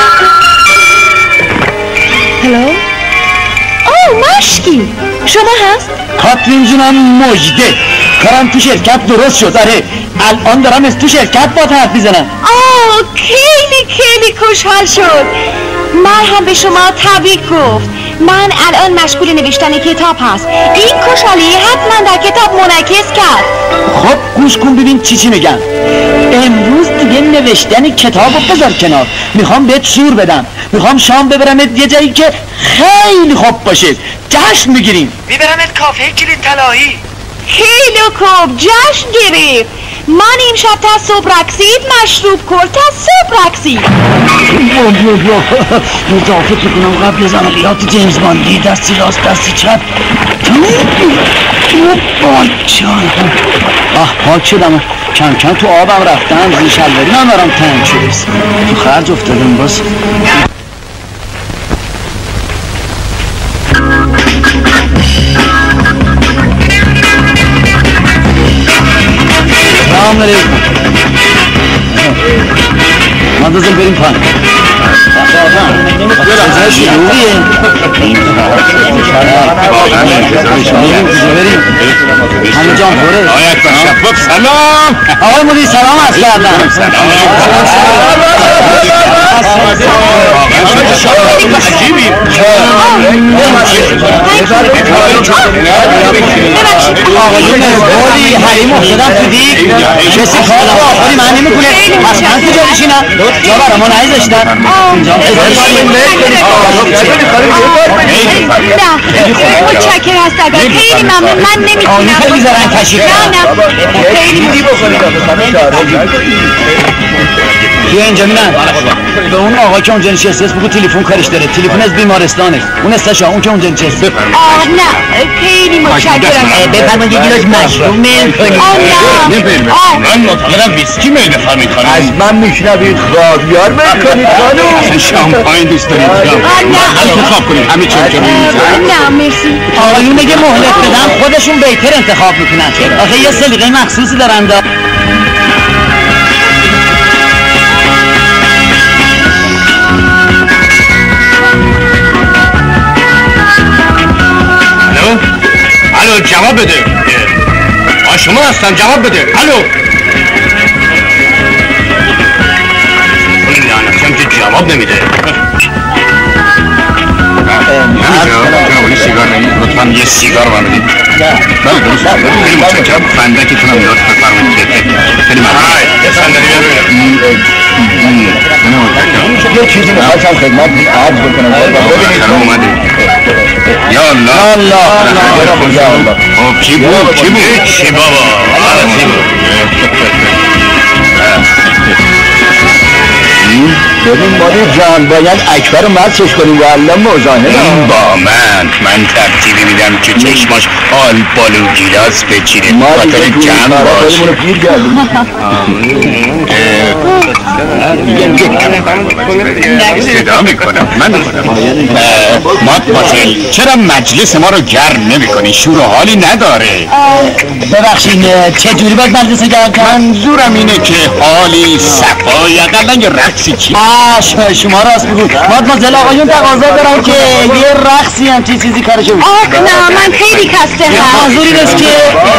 هلو؟ اوه مشکی شما هست؟ کاترین جونم مجده. کارم تو شرکت درست شد. آره الان دارم از تو شرکت با حرف میزنم. آه خیلی خوشحال شد. من هم به شما تبریک گفت. من الان مشغول نوشتن کتاب هست. این خوشحالی حتما در کتاب منعکس کرد. خب گوش کن ببین چی میگم. امروز دیگه نوشتن کتابو بذار کنار. میخوام بهت شور بدم. میخوام شام ببرمت یه جایی که خیلی خوب باشه. جشن میگیریم. میبرمت کافه کلید طلایی. خیلی خوب جشن گرفت. من این شب تا صبح رقصید مشروب کرد تا صبح رقصید. مضافه کنم قبل از عملیات جیمز باندی دستی راست دستی چپ. جان پاک شدم کم کم تو آبم رفتم زی شلوری نمارم تنگ شده تو خرج افتادم باز. سلام علیکم. مادازل بریم پایین. چه شروعیه؟ همه جان خوره. آقای اکبر شفاف سلام. آقای مدیر سلام عرض کردم. عجیبی. آقایون بولی حریم افتادم تو دیگ کسی کار رو آخری من نمیکنه. پس من کجا بشینم؟ جا برا ما نایزشتن. متشکر هست اگر خیلی ممنون. من نمیتونم خیلی زرنگ کشید. بیا اینجا مینن به اون آقا که اونجا نشسته است بگو تلفن کارش داره. تلفن از بیمارستانه. اون استشا اون که اونجا نشسته. نه خیلی متشکرم. بفرمایید یه گیلاس مشروب میل کنید. من معتقدم ویسکی میل بفرمایید خانم. از من میشنوید خاویار میل کنید خانم. شامپاین دوست دارید. انتخاب کنید همه چی که نه مرسی. آقایون میگه مهلت بدم خودشون بهتر انتخاب میکنن. آخه یه سلیقه مخصوصی دارن. الو جواب بده. شما هستم جواب بده. الو اون لعنتیم که جواب نمیده. سیگار نمید لطفا یه سیگار من بدید. بله درست خیلی متشکرم. فندکتونم لطف بفرمایید. خیلی ممنون. یه صندلی بیارید. یه چیزی میخواستم خدمت عرض بکنم. یا الله خب کی بود؟ چی بابا؟ ببین مادر جان باید اکبر رو مرسش کنیم و الله مزاحمه. این با من ترتیبی میدم که چشماش آل بالو گیلاس بچینه خاطر جمع باشه. صدا میکنم من مادمازل چرا مجلس ما رو گرم نمی کنی؟ شور و حالی نداره. ببخشید چه جوری باید مجلس گرم کنم؟ منظورم اینه که حالی صفایی اقلا یه رقصی چی؟ شما راست بگو مادمازل آقایون تقاضا دارم که یه رقصی هم چیزی کارشو بگو. نه من خیلی خسته هم. منظور این است که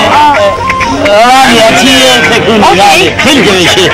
خیلی که بشه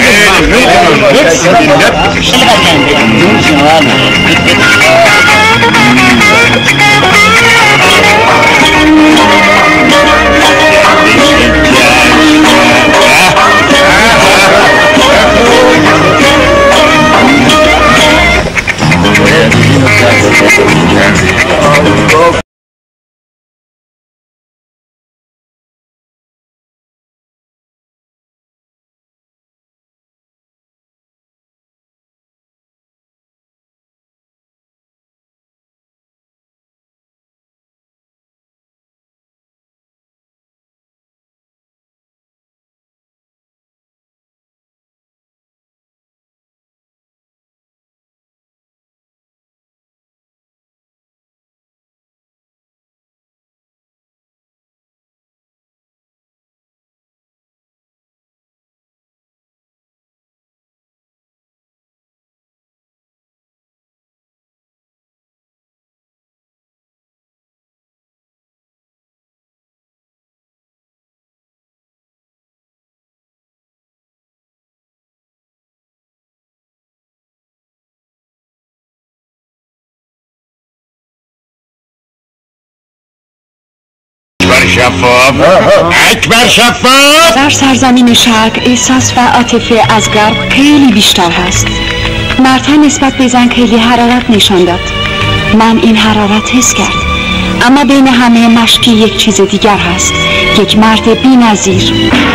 اکبر شفاف در سرزمین شرق احساس و عاطفه از غرب خیلی بیشتر هست. مرتا نسبت به زن خیلی حرارت نشان داد. من این حرارت حس کرد. اما بین همه مشکی یک چیز دیگر هست. یک مرد بی‌نظیر.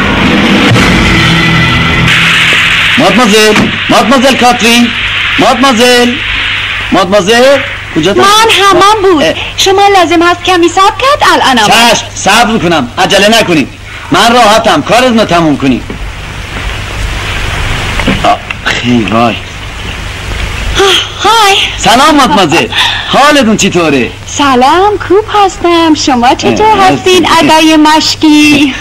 مادمازل کاترین، مادمازل کجا؟ من همان بود. شما لازم هست کمی صبر کرد الانم. چشم صبر کنم، عجله نکنید، من راحتم، کارتون رو تموم کنید. خیلی وای. های سلام مادمازل، حالتون چطوره؟ سلام، خوب هستم. شما چطور هستین آقای مشکی؟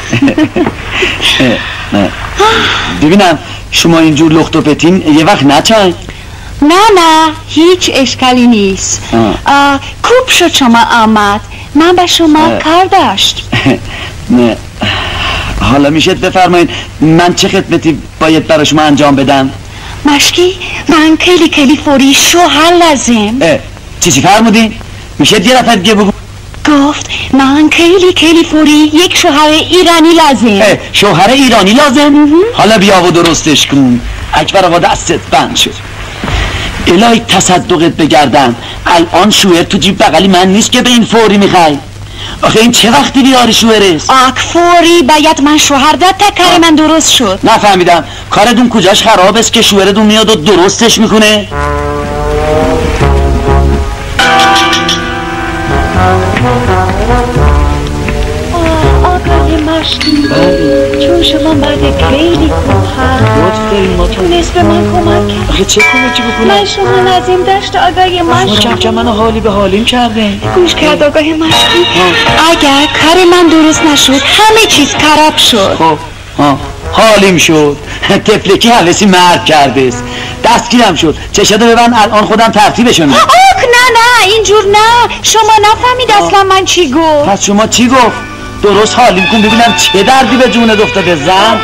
ببینم شما اینجور لخت و پتین یه وقت نچاین؟ نه هیچ اشکالی نیست. خوب شد شما آمد، من به شما کار داشت. نه حالا میشه بفرمایید من چه خدمتی باید برای شما انجام بدم؟ مشکی من خیلی فوری شوهر لازم. چی فرمودین؟ میشه یه دفعه دیگه بگو؟ گفت من خیلی فوری یک شوهر ایرانی لازم. شوهر ایرانی لازم؟ حالا بیا و درستش کن. اکبر آقا دستت بند شد. الهی تصدقت بگردم، الان شوهر تو جیب بغلی من نیست که به این فوری میخوای. آخه این چه وقتی بیاری شوهرست؟ فوری باید من شوهر داد تا کار من درست شد. نفهمیدم کارتون کجاش خراب است که شوهرتون میاد و درستش میکنه؟ آقای مشکی، چون شما مرد خیلی خوب هست، تونست به من کمک کرد. آخه چه کمکی بکنم؟ من شما لازم داشت آقای مشکی. کم منو حالی به حالیم کرده. گوش کرد آقای مشکی، اگر کار من درست نشد همه چیز خراب شد. خب حالیم شد. تفلکی حوثی مرد کرده است. دستگیرم شد. چشاتو ببند الان خودم ترتیبشون. نه اینجور نه، شما نفهمید اصلا من چی گفت. پس شما چی گفت؟ درست حالیم کن ببینم چه دردی به جون دختر بزن.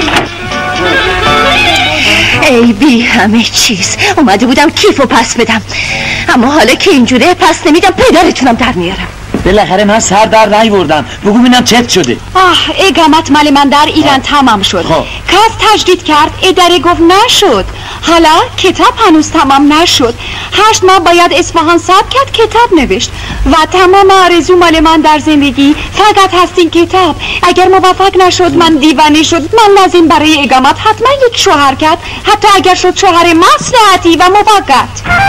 ای بی همه چیز، اومده بودم کیفو پس بدم، اما حالا که اینجوره پس نمیدم، پدرتونم در میارم. بالاخره من سر در بردم. بگو ببینم چت شده. اقامت مال من در ایران تمام شد. کس تجدید کرد، اداره گفت نشد. حالا کتاب هنوز تمام نشد. 8 ماه باید اصفهان ثبت کرد کتاب نوشت و تمام آرزو مال من در زندگی فقط هست این کتاب. اگر موفق نشد من دیوانه شد. من لازم برای اقامت حتما یک شوهر کرد، حتی اگر شد شوهر مصلحتی و موقت.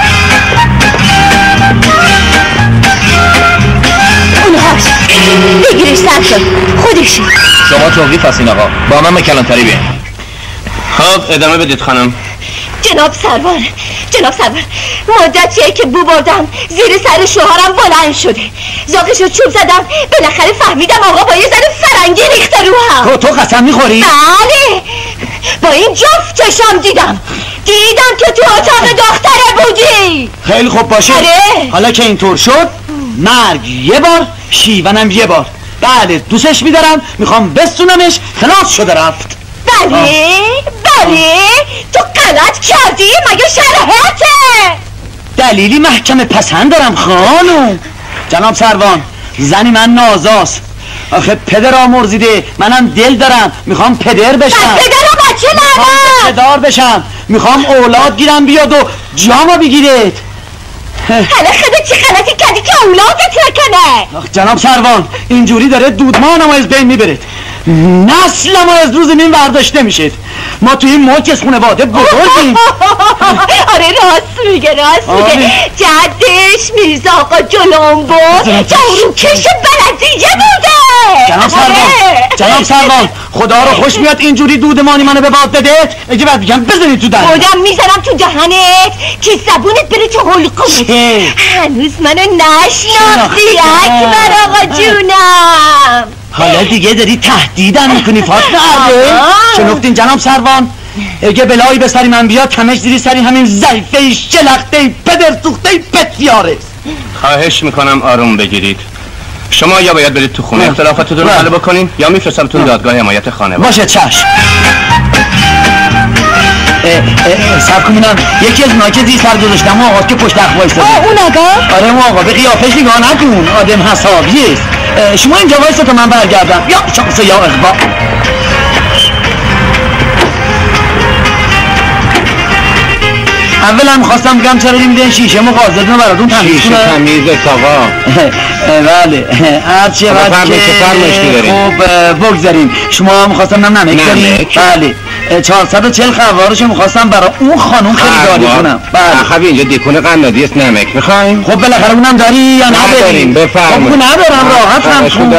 اونهاش بگیرش سر شد خودشی. شما توقیف هستین آقا، با من کلانتری بیاین. خب ادامه بدید خانم. جناب سروان مدتیه که بو بردم زیر سر شوهرم بلند شده، زاقشو چوب زدم، بالاخره فهمیدم آقا با یه زن فرنگی ریخته رو هم. تو قسم میخوری؟ بله، با این جفت چشم دیدم که تو اتاق دختره بودی. خیلی خوب باشه. حالا که اینطور شد، مرگ یه بار، شیونم یه بار. بله دوستش میدارم، میخوام بستونمش، خلاص شده رفت. بله تو غلط کردی، مگه شرحته؟ دلیلی محکم پسند دارم خانم. جناب سروان، زنی من نازاست. آخه پدر آمرزیده، منم دل دارم، میخوام پدر بشم. پدر بچه ندار، پدر بشم، میخوام اولاد گیرم بیاد و جامو بگیرید. حالا خدا چه غلطی کردی که اولادت نکنه؟ جناب سروان، اینجوری داره دودمان ما از بین میبرید، نسل ما از روز زمین برداشته میشید. ما توی این ملک از خانواده بزرگیم. آره راست میگه جدش میرزا آقا جلنبو جاروکش بلدیه بوده. جناب سروان خدا رو خوش میاد اینجوری دودمانی منو به باد بده. اگه بعد بگم بزنید تو در خودم میزنم تو دهنت که زبونت بره تو حلقومت. هنوز منو نشناختی اکبر آقا جونم. حالا دیگه داری تهدیدم میکنی فاطمه عربه؟ شنفتین جناب سروان؟ اگه بلایی به سری من بیاد کمش زیری سری همین ضعیفه شلخته پدر سوخته پتیاره. خواهش میکنم آروم بگیرید. شما یا باید برید تو خونه اختلافاتتون رو حل بکنین یا میفرستمتون دادگاه حمایت خانواده. باشه چشم. صبر کنینم یکی از اونها که زیر سر گذاشتم آقا که پشت اخ وایساده. اون آقا؟ آره اون آقا، به قیافش نگاه نکن، آدم حسابیه. شما اینجا وایسا تا من برگردم. یا شانس یا اخبار. اولا میخواستم بگم چرا نمیدین شیشه مغازتون براتون تمیز کنم. شیشه تمیز آقا. بله هر چه وقت که خب بگذاریم. شما میخواستم نمک کنیم. بله 440 خوارشو میخواستم برای اون خانوم خریداری کنم. بله خب اینجا دیکون قنادی است نمک میخوایم؟ خب بالاخره اونم داری یا نداریم؟ بفرمایید. خب ندارم راحتم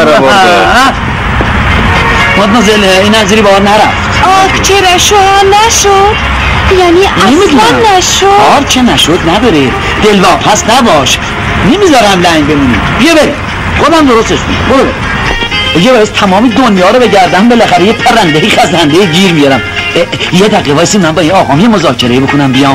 مدمزل این از زیری بار نرفت. آخ چرا شوهر نشد؟ یعنی اصلا نشد؟ آر چه نشد نداره دلواپس نباش نمیذارم لنگ بمونی. بیا بریم خودم درستش میکنم. برو بریم یه باید تمام دنیا رو بگردم بالاخره یه پرنده خزنده گیر میارم. یه دقیقه وایسی من با یه آقام یه مذاکره بکنم بیام.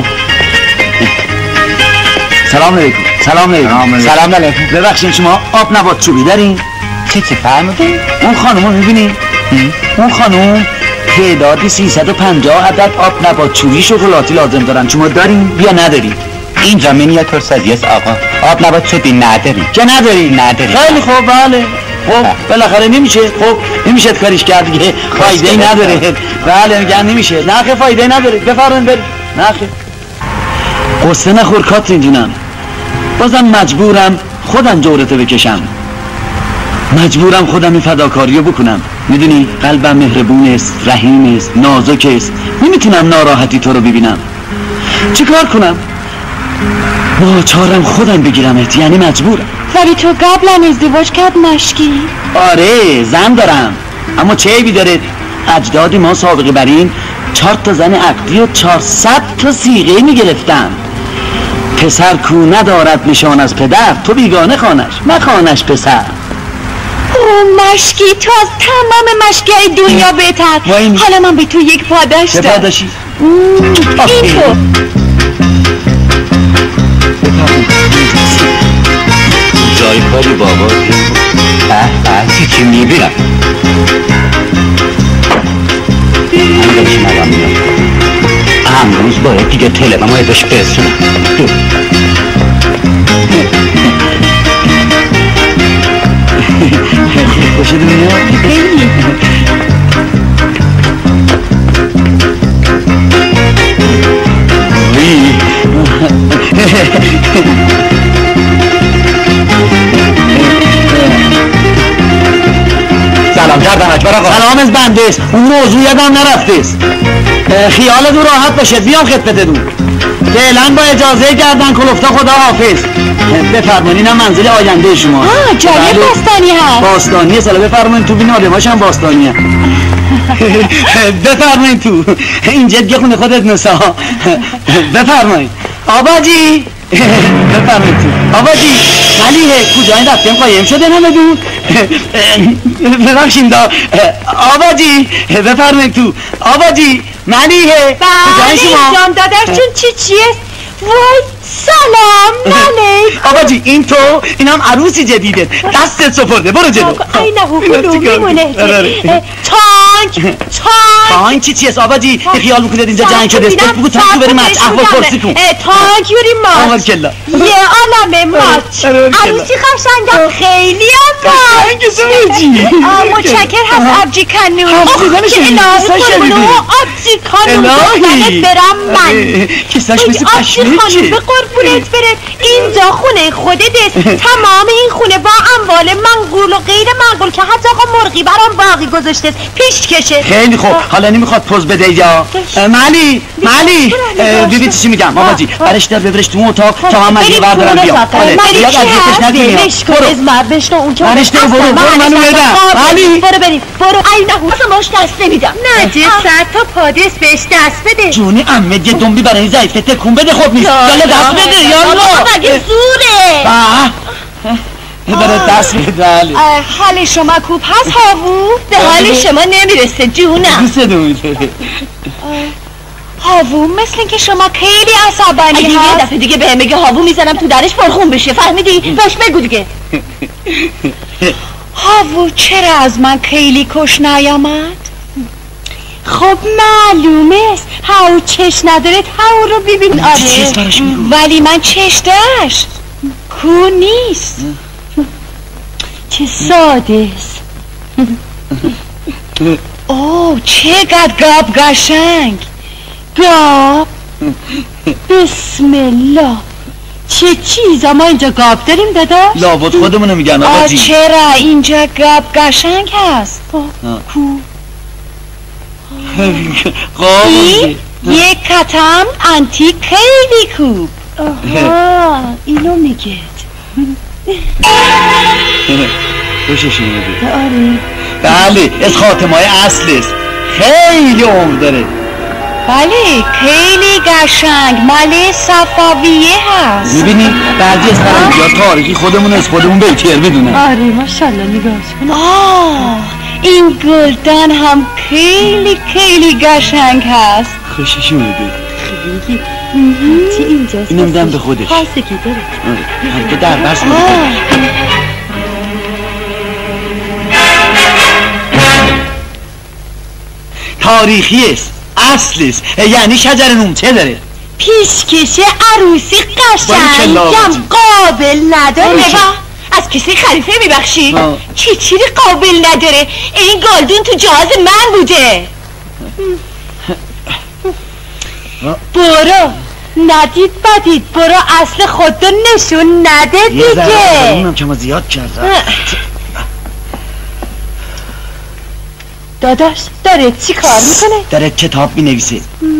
سلام علیکم. سلام علیکم. سلام علیکم. ببخشید شما آب نبات چوبی دارین؟ چه فرمودین؟ اون خانومو میبینی؟ اون خانوم تعدادی 350 عدد آب نبات چوبی شکلاتی لازم دارن. شما دارین یا ندارین؟ اینجا مینیاتور سازی است آقا. آب نبات چوبی نداریم. که ندارین؟ نداریم. خیلی خوب بله. خب بالاخره نمیشه. خب نمیشه کاریش کرد دیگه. فایده ای نداره. بله میگن نمیشه. نه فایده ای نداره. بفرمایید برید. نه قصه نخور کاترین جونم. بازم مجبورم خودم جورتو بکشم. مجبورم خودم این فداکاریو بکنم. میدونی قلبم مهربون است، رحیم است، نازک است. نمیتونم ناراحتی تو رو ببینم. چه کار کنم؟ ناچارم خودم بگیرمت. یعنی مجبورم. ولی تو قبلا ازدواج کرد مشکی؟ آره زن دارم. اما چه عیبی داره؟ اجدادی ما سابقه بر این 4 تا زن عقدی و 400 تا صیغه میگرفتن. پسر کو ندارد نشان از پدر تو بیگانه خانش نخوانش پسر. او مشکی تو از تمام مشکی های دنیا بهتر. حالا من به تو یک پاداش دارم. چه پاداشی؟ این تو جای کاری بابا. چی میبینم امروز مرام میاد. امروز باید دیگه تلفن ما ازش برسونم. خوشت میاد؟ خیلی سلام کردم اکبر آقا. سلام از بنده است. اون موضوع یادم نرفته است. خیال دو راحت باشه. بیام خدمت دو. فعلا با اجازه گردن کلفتا خدا حافظ. بفرمایید اینم منزل آینده شما. جای باستانی هست. باستانیه سالا بفرمایید تو بین آدماش هم باستانیه. بفرمایید تو. اینجا دیگه خونه خودت نسا. بفرمایید. آباجی بفرمایید تو. آباجی ملیحه کجا این رفتیم قایم شده نمیدون؟ ببخشیم دا. آباجی بفرمایید تو. آباجی ملیحه بله جان داداش چون چیه؟ وای سلام ملیک. آباجی این تو اینم عروسی جدیده دستت سپرده. برو جلو. ای نه حکولو میمونه. تانک چی است آباجی؟ خیال میکنید اینجا جنگ شده است. بگو تانک بریم مچ احوال پرسی کن. تانک یوری ماچ یه عالم ماچ. عروسی قشنگم خیلی هم ماچ. متشکر هست ابجی کنون. الهی ابجی کنون برم من کساش مثل پشمه به قربونت برم. اینجا خونه خودت است. تمام این خونه با اموال منقول و غیر منقول که حتی آقا مرغی برام باقی گذاشته است پیش کشه. خیلی خوب حالا نمیخواد پوز بده یا ملی ببین چی میگم آباجی برش در ببرش تو اتاق تا من ملی بردارم بیام. یاد از یکش ندیم. برو برش در برو منو بدم ملی برو بریم برو. ای نه اصلا باش دست نمیدم. نه جسد تا پادس بهش دست بده. جونی عمه یه دنبی برای این ضعیفه تکون بده خود نیست. یالا دست بده یالا. مگه زوره. داره دست بده. حال شما خوب هست هاوو؟ به حال شما نمیرسه جونم. دوست دویده هاوو مثل اینکه شما خیلی عصبانی هست. اگه یه دفعه دیگه بهم بگه هاوو میزنم تو درش پرخون بشه فهمیدی؟ باش بگو دیگه. هاوو چرا از من خیلی خوش نیامد؟ خب معلومه است هاو چش نداره هاو رو ببین. آره ولی من چش داشت کو نیست. چه ساده است. اوه چقدر گاب قشنگ. گاب بسم الله. چه چیزا ما اینجا گاب داریم داداش؟ لابد خودمونو میگن آقا جی. چرا اینجا گاب قشنگ هست؟ کو این یک کتم انتیک خیلی خوب. آها اینو میگه. خوشش میاد. آره بله از خاتمای اصل است، خیلی عمر داره. بله خیلی قشنگ، مال صفاویه هست. میبینی بعضی از فرنگی ها تاریخی خودمون از خودمون بهتر بدونن. آره ماشاءالله نگاهش کن. این گلدن هم خیلی خیلی قشنگ هست. خوشش میاد. خیلی چی اینجاست؟ اینم دم به خودش. خاصگی داره. که در برس تاریخی است، اصل است، یعنی شجر نومچه داره. پیشکش عروسی قشنگم قابل نداره. نگاه از کسی خلیفه میبخشی؟ چیزی قابل نداره. این گلدون تو جهاز من بوده. برو ندید بدید، برو اصل خودتو نشون نده دیگه. یه ذره اونم که ما زیاد کردم. داداش داره چی کار میکنه؟ داره کتاب مینویسه.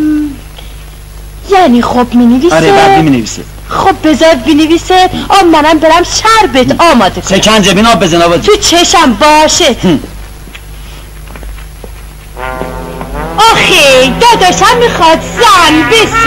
یعنی خب مینویسه؟ آره بعد مینویسه. خب بذار بنویسه. منم برم شربت آماده کنم. سکنجه بین آب بزن آبادی. تو چشم باشه. آخه داداشم میخواد زن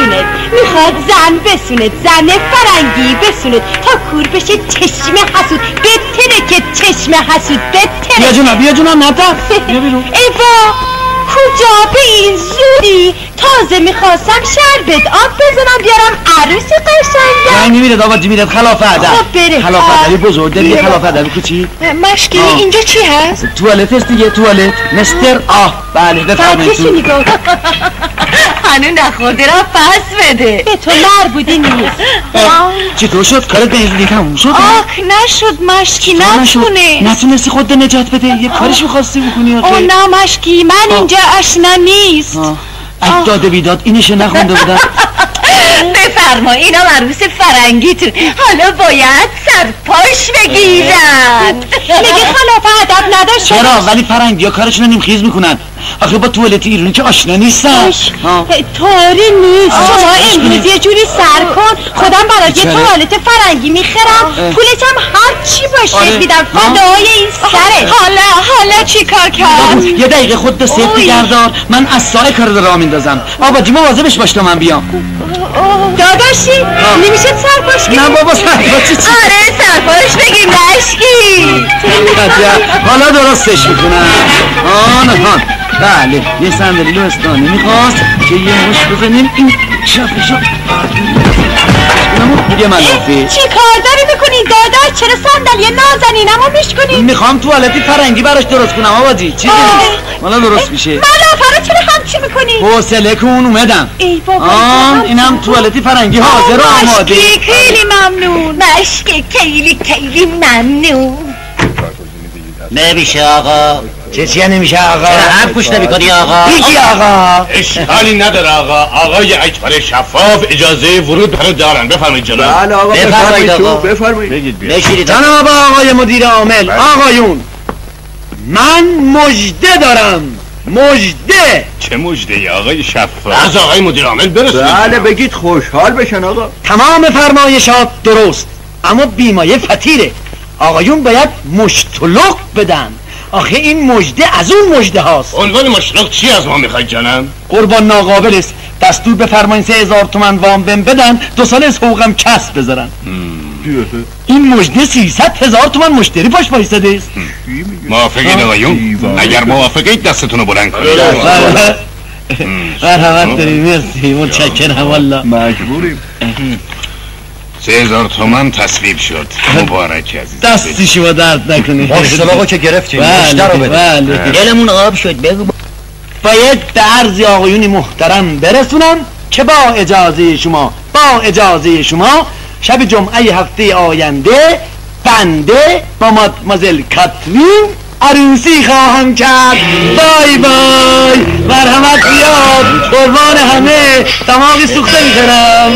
بسونه، زن فرنگی بسونه تا کور بشه چشم حسود بتره، که چشم حسود بتره. بیا جونم نتا بیا بیرون. ایوا کجا به این زودی؟ تازه میخواستم شربت آب بزنم بیارم عروس قشنگم. رنگ نمیرد آبادی میرد خلاف ادب. خب بره. خلاف ادبی بزرگ داری، یه خلاف ادبی کوچیک. مشکی اینجا چی هست؟ توالت است دیگه، توالت مستر بله بفرمایید. کسی نگاه هنو نخورده را پس بده. به تو مربوطی نیست. چطور شد؟ کارت به این زودی تموم شد؟ نشد مشکی، نتونستی خود نجات بده؟ یه کارش میخواستی بکنی آخه؟ نه مشکی، من اینجا آشنا نیست. داد بیداد اینشو نخونده بودن. بفرما اینا عروس فرنگیتون، حالا باید سرپاش بگیرن. میگه خلاف ادب نداشت. چرا؟ ولی فرنگی ها کارشون رو نیمخیز میکنن. آخه با توالت ایرانی که آشنا نیستن. طوری نیست. شما امروز یه جوری سر کن، خودم برای یه توالت فرنگی میخرم، پولش هم هر چی باشه میدم، فدای این سره. حالا چی کار کرد؟ یه دقیقه خود به سیف بگردار، من از سای کار رو راه میندازم. آبادی مواظبش باش تا من بیام. داداشی نمیشه سرپاش بگیم؟ نه بابا سرپاش چی؟ آره سرپاش بگیم مشکی. حالا درستش میکنم. آن بله یه صندلی لوستانی میخواست که یه مش بزنیم این شافشو یه ملافه. چی کار داری میکنی داداش؟ چرا صندلی نازنینمو میشکنی؟ میخوام توالتی فرنگی براش درست کنم آبادی. چیزی نیست حالا درست میشه. ملافه رو چرا همچی میکنی؟ حوصله کن اومدم. ای بابا اینم توالتی فرنگی حاضر و آماده. مشکی خیلی ممنون. مشکی خیلی ممنون. نمیشه آقا. چیه نمیشه آقا؟ چرا حرف گوش نمی‌کنی آقا؟ بگی آقا. اشکالی نداره آقا. آقای اکبر شفاف اجازه ورود رو دارن. بفرمایید جناب. بله آقا بفرمایید آقا. بفرمایید. بشینید جناب آقای مدیر عامل، آقایون من مژده دارم. مژده. چه مژده آقای شفاف؟ از آقای مدیر عامل برسونید. بله بگید خوشحال بشن آقا. تمام فرمایشات درست، اما بیمایه فتیره. آقایون باید مشتلق بدن. آخه این مژده از اون مژده هاست. عنوان مشتلق چی از ما میخواید جانم؟ قربان ناقابل است. دستور بفرمایید 3000 تومان وام بهم بدن، 2 سال از حقوقم کسب بذارن. این مژده 300,000 تومان مشتری پاش وایساده است. موافقید آقایون؟ اگر موافقید دستتون رو بلند کنید. مرحمت داریم. مرسی متشکرم والله. مجبوریم. 3000 تومان تصویب شد. مبارک عزیز. دستی شما درد نکنه. مشتلقو که گرفتیم مشتر رو بده. دلمون آب شد. بگو باید به عرض آقایون محترم برسونم که با اجازه شما شب جمعه هفته آینده بنده با مادمازل کاترین عروسی خواهم کرد. بای بای. مرحمت بیاد. قربان همه دماغی سوخته میکنم.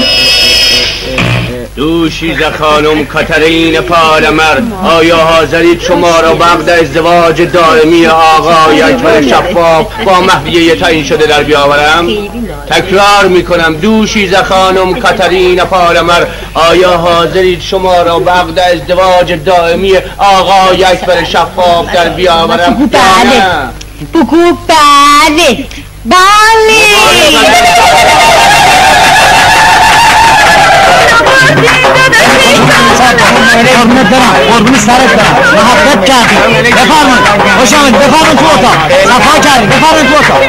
دوشیزه خانم کاترین پالمرد، آیا حاضرید شما را وقت ازدواج دائمی آقای اکبر شفاف با مهریه تعیین شده در بیاورم؟ تکرار میکنم، دوشیزه خانم کاترین پالمرد، آیا حاضرید شما را وقت ازدواج دائمی آقای اکبر شفاف در بیاورم؟ بله. بگو بله. بله. قربون سرت برم، محبت کردی. بفرمایید خوش آمدید، بفرمایید تو اتاق. صفا کردید، بفرمایید تو اتاق.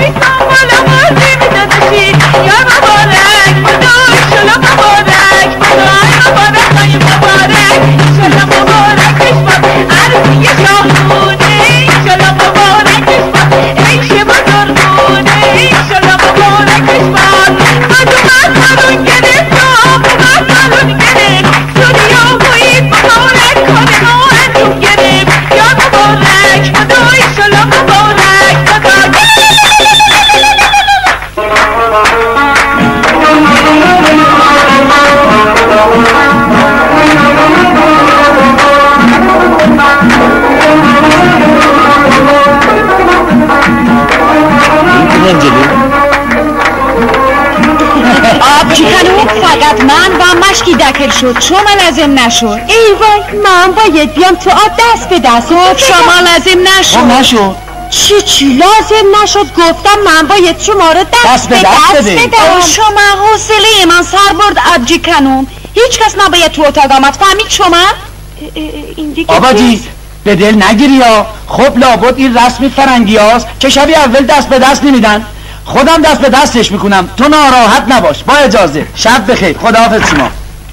فقط من و مشکی دکل شد، شما لازم نشد. ای وای، من باید بیام تو آب دست به دست. شما لازم نشد. چی لازم نشد؟ گفتم من باید شما رو دست به دست بدم. شما حوصله من سر برد آبجی کنم. هیچ کس نباید تو اتاق آمد، فهمید شما؟ آباجی به دل نگیری یا خب لابد این رسمی فرنگی هاست که شبی اول دست به دست نمیدن. خودم دست به دستش میکنم، تو ناراحت نباش. با اجازه، شب بخیر، خداحافظ شما.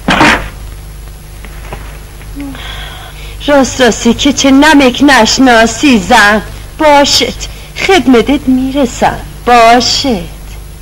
راستی که چه نمک نشناسی زن. باشد خدمتت میرسم. باشد.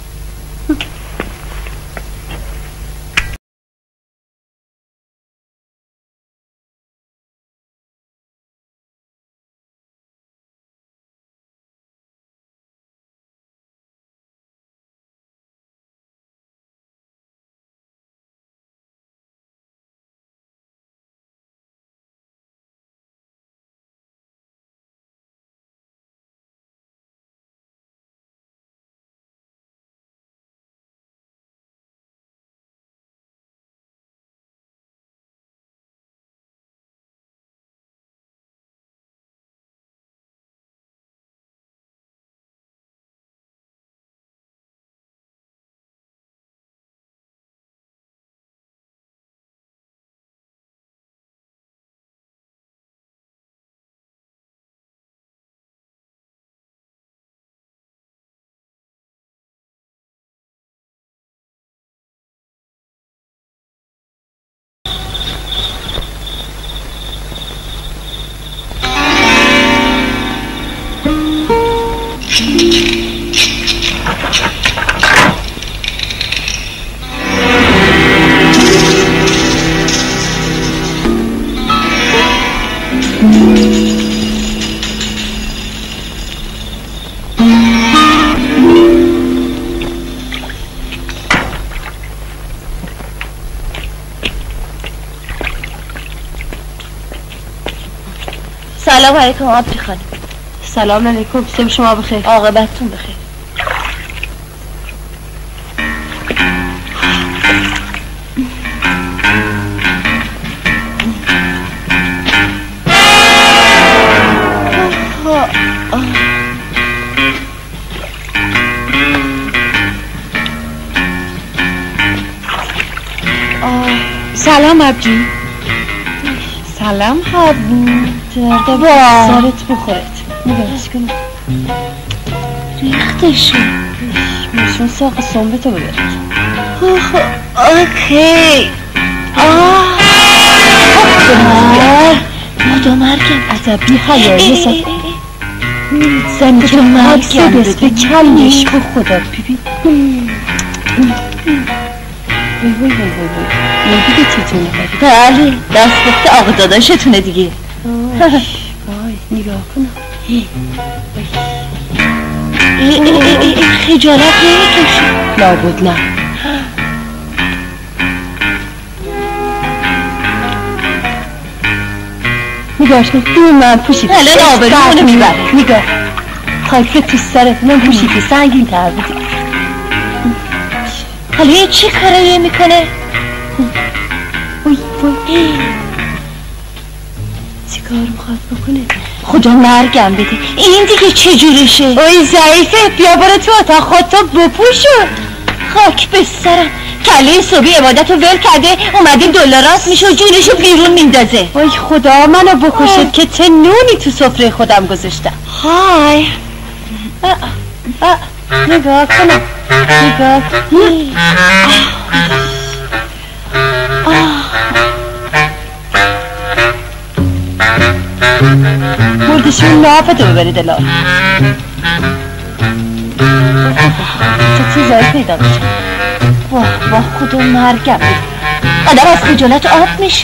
سلام علیکم آبجی خانم. سلام علیکم، صبح شما بخیر. عاقبتتون بخیر. سلام آبجی. سلام حبو. درده با سارت بخورت. نگاهش کنم ریختشو میشون ساق سنبتو ببرد. اوکی. خدا مرگم عذبی حیایی سا زنی که مرگم بس به کلش به خدا ببین. وی دیگه چطونه بری؟ بله دست آقا داداشتونه دیگه. وای نگاه کنم. خجالت نمیکشی؟ لابد نه. نگاش کن دو من پوشیدی الان آبرونو میبره. نگاه خاکت تو سرت من پوشیدی سنگین تر بودی. حالا یه چی کارایی میکنه؟ چی کار میخواد بکنه؟ خدا مرگم بده این دیگه چه جورشه؟ اوی ضعیفه بیا برو تو اتاق خودتو بپوشو. خاک به سرم کله صبحی عبادت رو ول کرده اومده دلاراست میشه و جونشو بیرون میندازه. وای خدا منو بکشد که چه نونی تو سفره خودم گذاشتم. های نگاه کنم نگاه کنم. مردشون نافتو ببری دلار. چه چیزایی پیدا میشه. واه واه خدا مرگم آدم از خجالت آب میشه.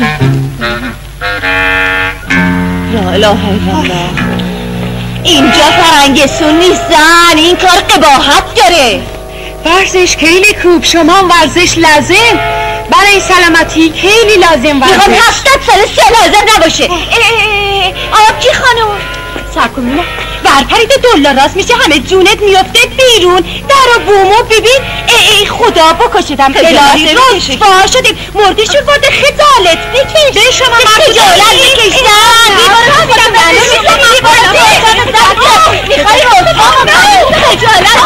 لا اله الا الله. اینجا فرنگسون نیستن این کار قباحت داره. ورزش خیلی خوب شما ورزش لازم برای سلامتی خیلی لازم ورزش. میخوام 70 سال 3000 نباشه. آبجی خانم سرکن برپرید دلاراست میشه همه جونت میفته بیرون. در بومو ببین ای خدا بکشدم بلاری رسوا شدیم مردشون بوده خجالت بکش. به شما خجالت بکشتن میبارم میخوایی رسوا خجالت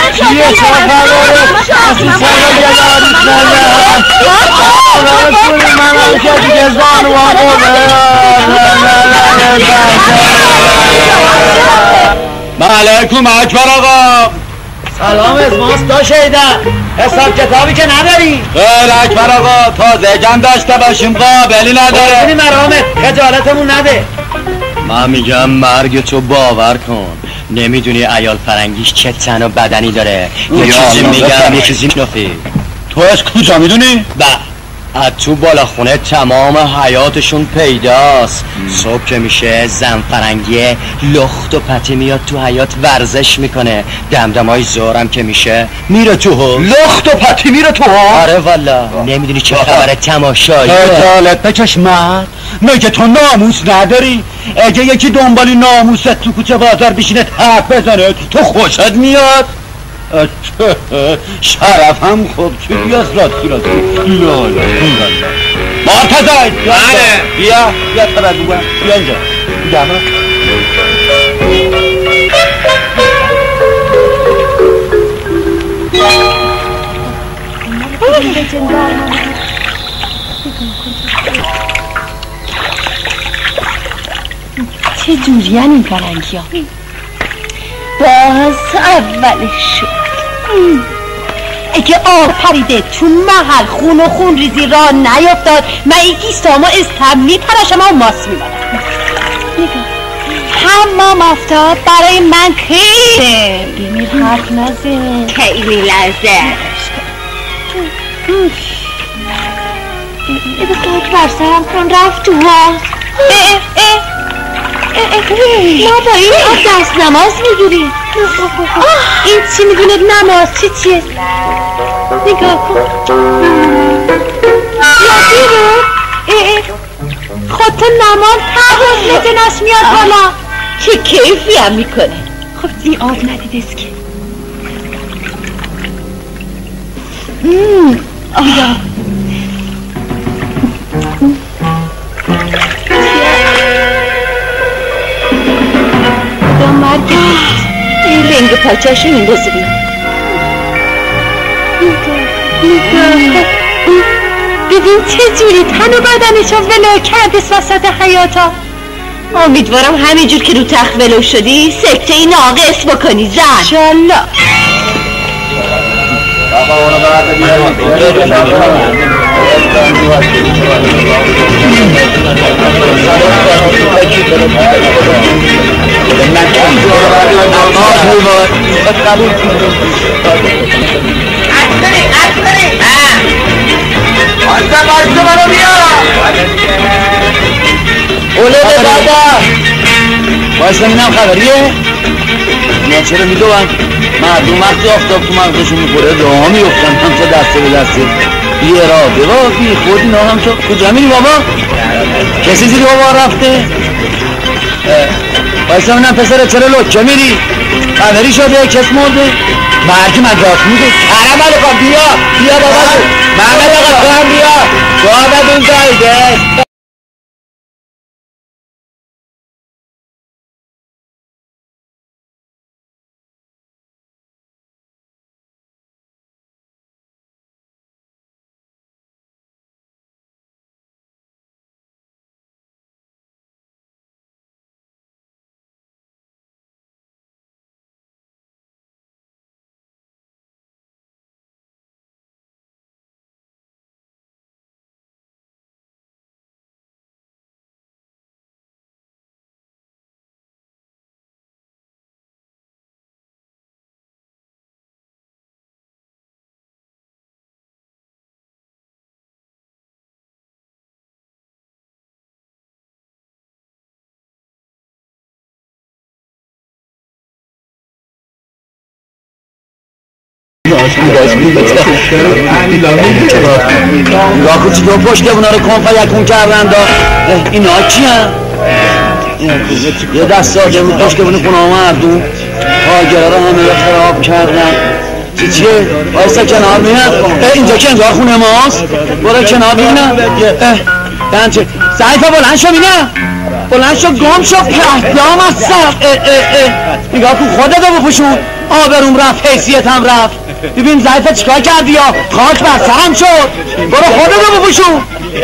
علیکم اکبر آقا. سلام از ماست دا شیدن حساب کتابی که نداری؟ خیلی اکبر آقا تازه جمع داشته باشیم قابلی نداره. بینی مرامت خجالتمون نده. من میگم مرگ تو باور کن نمیدونی عیال فرنگیش چه تن و بدنی داره. یه چیزی میگم یه چیزی نفی. تو از کجا میدونی؟ از تو بالا خونه تمام حیاتشون پیداست. صبح که میشه زن فرنگی لخت و پتی میاد تو حیات ورزش میکنه. دمدمای ظهرم که میشه میره تو لخت و پتی میره تو. آره والا نمیدونی چه خبره تماشایی. خجالت بکش مرد مگه تو ناموس نداری؟ اگه یکی دنبالی ناموست تو کوچه بازار بشینه حرف بزنه تو خوشت میاد؟ شرفم خوب چه بیاس راستی لالا مرتضی بیا تا بگویم بیا اینجا چه جوری این فرنگی ها باز اولش شد. اگه آب پریده تو محل خون و خون ریزی را نیفتاد من یکی سامو استم میپرشم و ماس میبادم. حمام افتاد برای من خیلی بمیر حرف نزه خیلی لازه. بسید برسرم کن رفت تو ها. ما با این دست نماز میگیریم. این چی میدونه نماز چیه؟ نگاه کن یادی رو خودتو نماز تحوز نتناش میاد بالا چه کیفی هم میکنه. خب این آب ندیده است که مرگت این رنگ پاچه‌شو میندازه بیرون. نگاه ببین چه جوری تن و بدنشو ولو کرده وسط حیاتا. امیدوارم همینجور که رو تخت ولو شدی سکته ای ناقص بکنی زن انشالله. آقا اونو برده بیاریم اولاد بادر بایستا اینم خبریه؟ نه چرا میدوان؟ مردم وقتی آفتاب تو مغزشون میخوره راه میفتن هم تا دسته به دسته بی اراده و بی خود اینا هم تو کجا میری بابا؟ کسی زیر بابا رفته؟ بایستا اینم پسره چرا لکه میری؟ خبری شده؟ کس مرده؟ مرگی من راست میده حرم آقا بیا بابا محمد آقا تو هم بیا صحبتون زایده نگاه کن چطور پشت اونا رو کنفا یکون کردن اینا چی هم؟ یه دست ساده بود پشت اونو خونه مردم کارگرها رو همه خراب کردن چیه؟ بایستا کنار میاد اینجا که انگار خونه ماست برو کنار بینم بنچه ضعیفه بلند شو بینم بلند شو گم شو پهدام از سر نگاه کن خودتو بپوشون آبروم رفت حیثیتم رفت ببین ضعیفه چیکار کردی یا خاک بر سرم شد برو خودتو بپوشون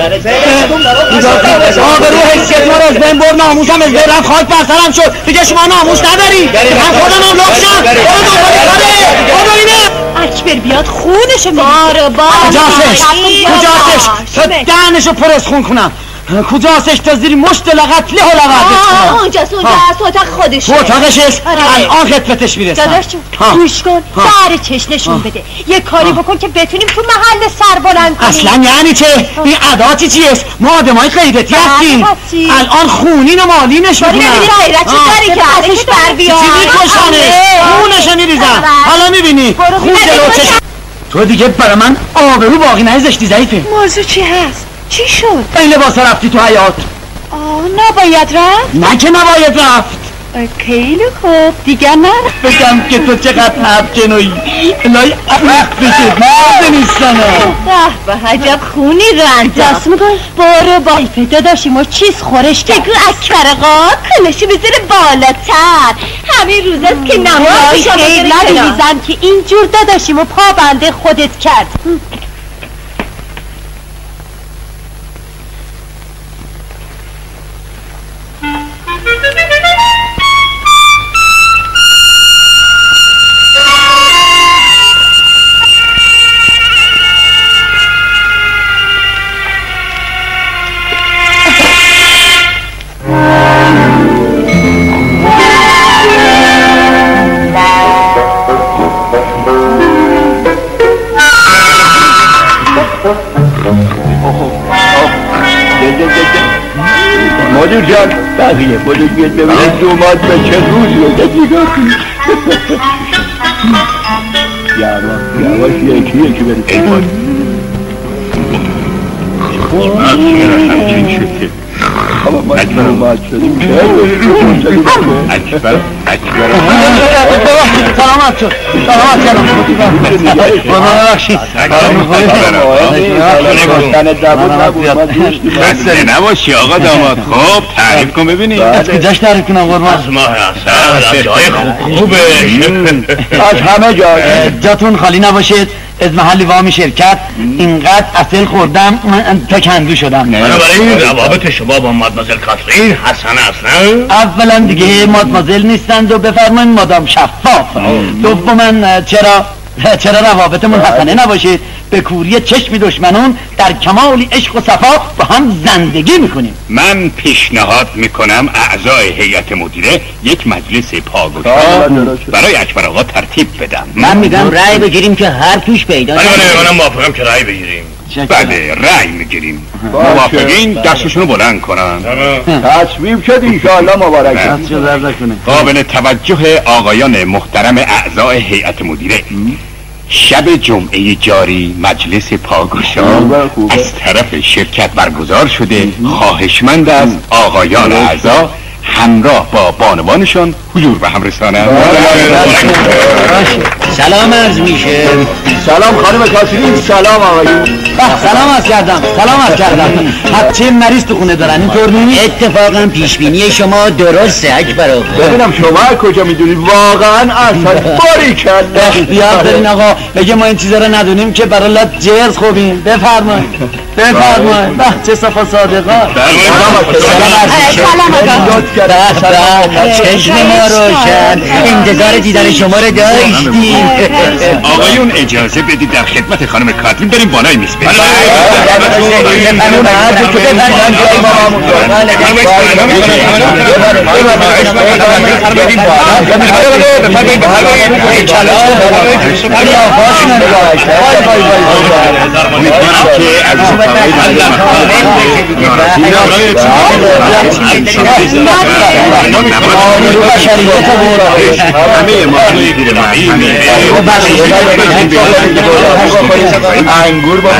آبرو حیثیت ما رو از بین برد ناموسم از بین رفت خاک بر سرم شد دیگه شما ناموس نداری من خودم هم لخشم برو اینه اکبر بیاد خونشو میگیره کجاستش تا دهنشو پر از خون کنم کجاستش تا زیر مشت لغت له و لغت اونجاست اتاق خودشه اتاقش است الان خدمتش میرسم داداش جون گوش کن در چش نشون بده یه کاری بکن که بتونیم تو محل سر بلند کنیم اصلا یعنی چه این عداتی چیست ما آدمای غیرتی هستیم الان خونین و مالینش میکنم ببین غیرتی داری که ازش بر بیاد چی میکشنش خونشو میریزم حالا میبینی خون جلوچش تو دیگه برای من آبرو باقی نزشتی ضعیفه موضوع چی هست؟ چی شد؟ این لباسا رفتی تو حیاط نباید رفت؟ نه که نباید رفت خیلی خوب دیگر نه بگم که تو چقدر هفکنوی الهی عرق بشه مرده نیستن به عجب خونی رنده راست میگوی؟ برو با داداشی ما چیز خورش کرد بگو اکبر آقا کلشو بذاره بالاتر همین روز است که نمازشو خیلی ندیزم که اینجور داداشیمو پا بنده خودت کرد مادر جان بقیه بودو بیاد ببینید دومات به چه روزیه نگاه کنید یواش یکی برید اکبر سلامت شد سلامت بسته نباشی آقا داماد خب تعریف کن ببینی از کجاش تعریف کنم قربان از ماه اصل جای خوبه از همه جاتون خالی نباشید از محل وامی شرکت اینقدر اصل خوردم تا کندو شدم بنابراین روابط شما با مادمازل کاترین حسنه است نه؟ اولا دیگه مادمازل نیستند و بفرمایید مادام شفاف دوما چرا روابطمون حسنه نباشید به کوری چشم دشمنون در کمال عشق و صفا با هم زندگی میکنیم من پیشنهاد میکنم اعضای هیئت مدیره یک مجلس پاگوشا برای اکبر آقا ترتیب بدم من میگم رأی بگیریم که هر توش پیدا منم موافقم که رأی بگیریم بله رأی میگیریم. موافقین دستشونو بلند کنن. تصمیم شد انشاءالله مبارک. قابل توجه آقایان محترم اعضای هیئت مدیره، شب جمعه جاری مجلس پاگوشا از طرف شرکت برگزار شده. خواهشمند از آقایان اعضا همراه با بانوانشان حضور به هم رسانند. سلام عرض میشه. سلام خانم کاسبی. سلام آقایون. سلام عرض کردم. بچه مریض تو خونه دارن اینطور نیست؟ اتفاقا پیشبینی شما درسته اکبر آقا. ببینم شما کجا میدونید؟ واقعا اصلا باریکلا. بیاد برین آقا بگه ما این چیزا رو ندونیم که برای جرز خوبیم. بفرمایید. چه صفا صادقات. سلام چشم ما روشن، انتظار دیدن شما رو داشتیم. آقایون اجازه بدید در خدمت خانم کاترین بریم بالای میز بریم. انگور با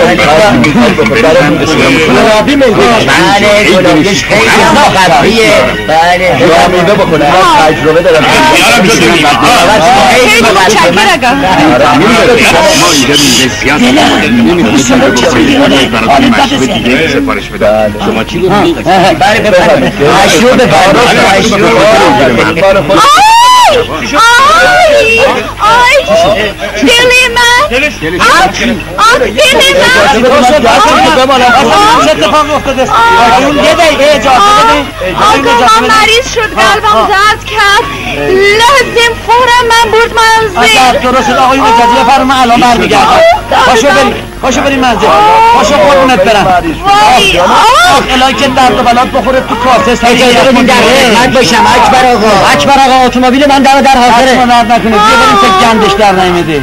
میوه بکنه. تجربه دارم. شما چی رو میگید؟ آقا من مریض شد قلبم درد کرد لازم فورا من برد منزل. درست شد آقایون اجازه بفرمایید الان برمیگردم. پاشو بریم منزل. پاشو قربونت برم. وای الهی که درد و بلات بخوره تو کاسه. اجازه بدین در خدمت باشم اکبر آقا. اتومبیل من در حاضره. حتما درد نکنه. بیا بریم که گندش در نیمده.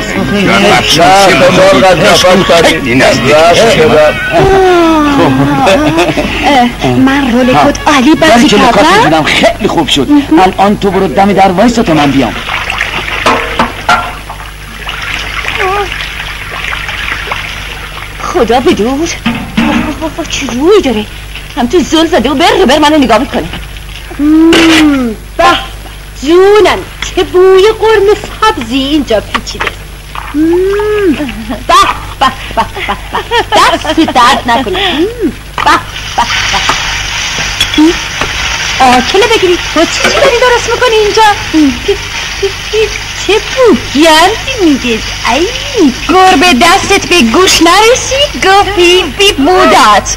من رول خود عالی بازی کردم. خیلی خوب شد. الان تو برو دم در وایسا تا من بیام. خدا بدور. چه روی داره. هم تو زل زده و بر منو نگاه میکنه. به جونم چه بوی قرمه سبزی اینجا پیچیده. به دست درد نکنه. آکله بگیری. تو چی داری درست میکنی اینجا؟ چه بوگندی میگه. ای گربه دستت به گوش نرسید گفتی بی بودت.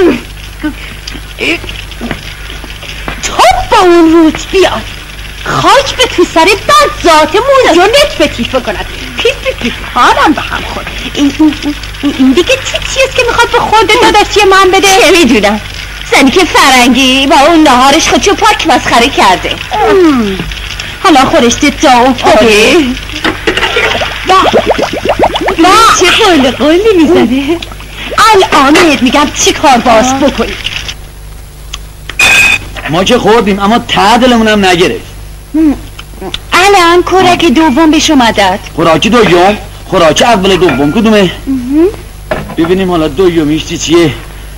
تو با اون روت بیاد خاک به تو سر بد ذات موجونت به تیفه کند. پیف حالم به هم خورد. این دیگه چیست که میخواد به خورده داداشی من بده؟ چه میدونم. زنی که فرنگی با اون نهارش خودشو پاک مسخره کرده. حالا خورشته تا و پاده. چه قولی میزنه. الان میگم چی کار باش بکنی. ما که خوردیم اما ته دلمونم نگرفت. الان خوراک دوم بهش اومدد. خوراک دوم؟ خوراک اول دوم کدومه؟ ببینیم حالا دومیش چیه.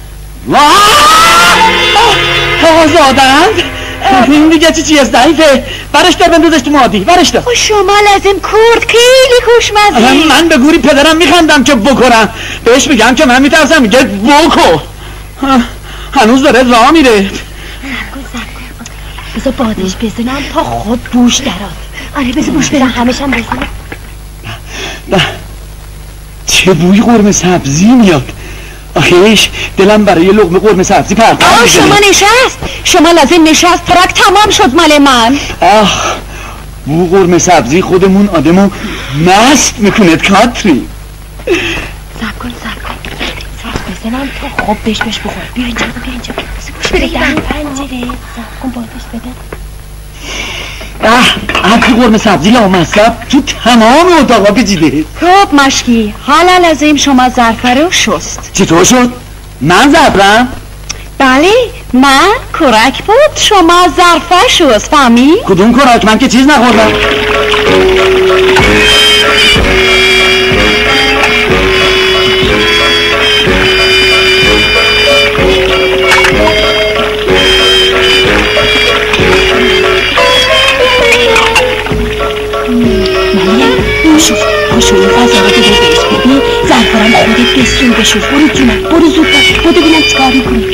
آزادند؟ این دیگه چیه ضعیفه. برش دار بندازش تو مادی. برش دار. شما لازم کرد خیلی خوشمزه. من به گوری پدرم میخندم که بکنم. بهش میگم که من میترسم میگه بکو. هنوز داره راه میره. بذار بادش بزنم تا خود بوش دراد. آره بذار بوش بدم همشم بزنم. چه بوی قرمه سبزی میاد. آخیش دلم برای لقمه قرمه سبزی پرتم میزنه. شما نشست. شما لازم نشست. پراک تمام شد مال من. بو قرمه سبزی خودمون آدمو مست میکنه کاترین. صبر کن بزنم تا خوب بهش بخور. بیا اینجا بگوش بده. پنجره صبر کن بادش بده. عطر قرمه سبزی لامصب تو تمام اتاقا پیچیده. خب مشکی، حالا لازم شما ظرفه رو شست. چطور شد؟ من ظرفم؟ بله، من کرک بود، شما ظرفه شست، فهمی؟ کدوم کرک؟ من که چیز نخوردم. پاشو این فضارات رو بهش بدی ظرفارم خودت بسون بشوف. برو جونم، برو زود باش، برو ببینم چیکار میکنی.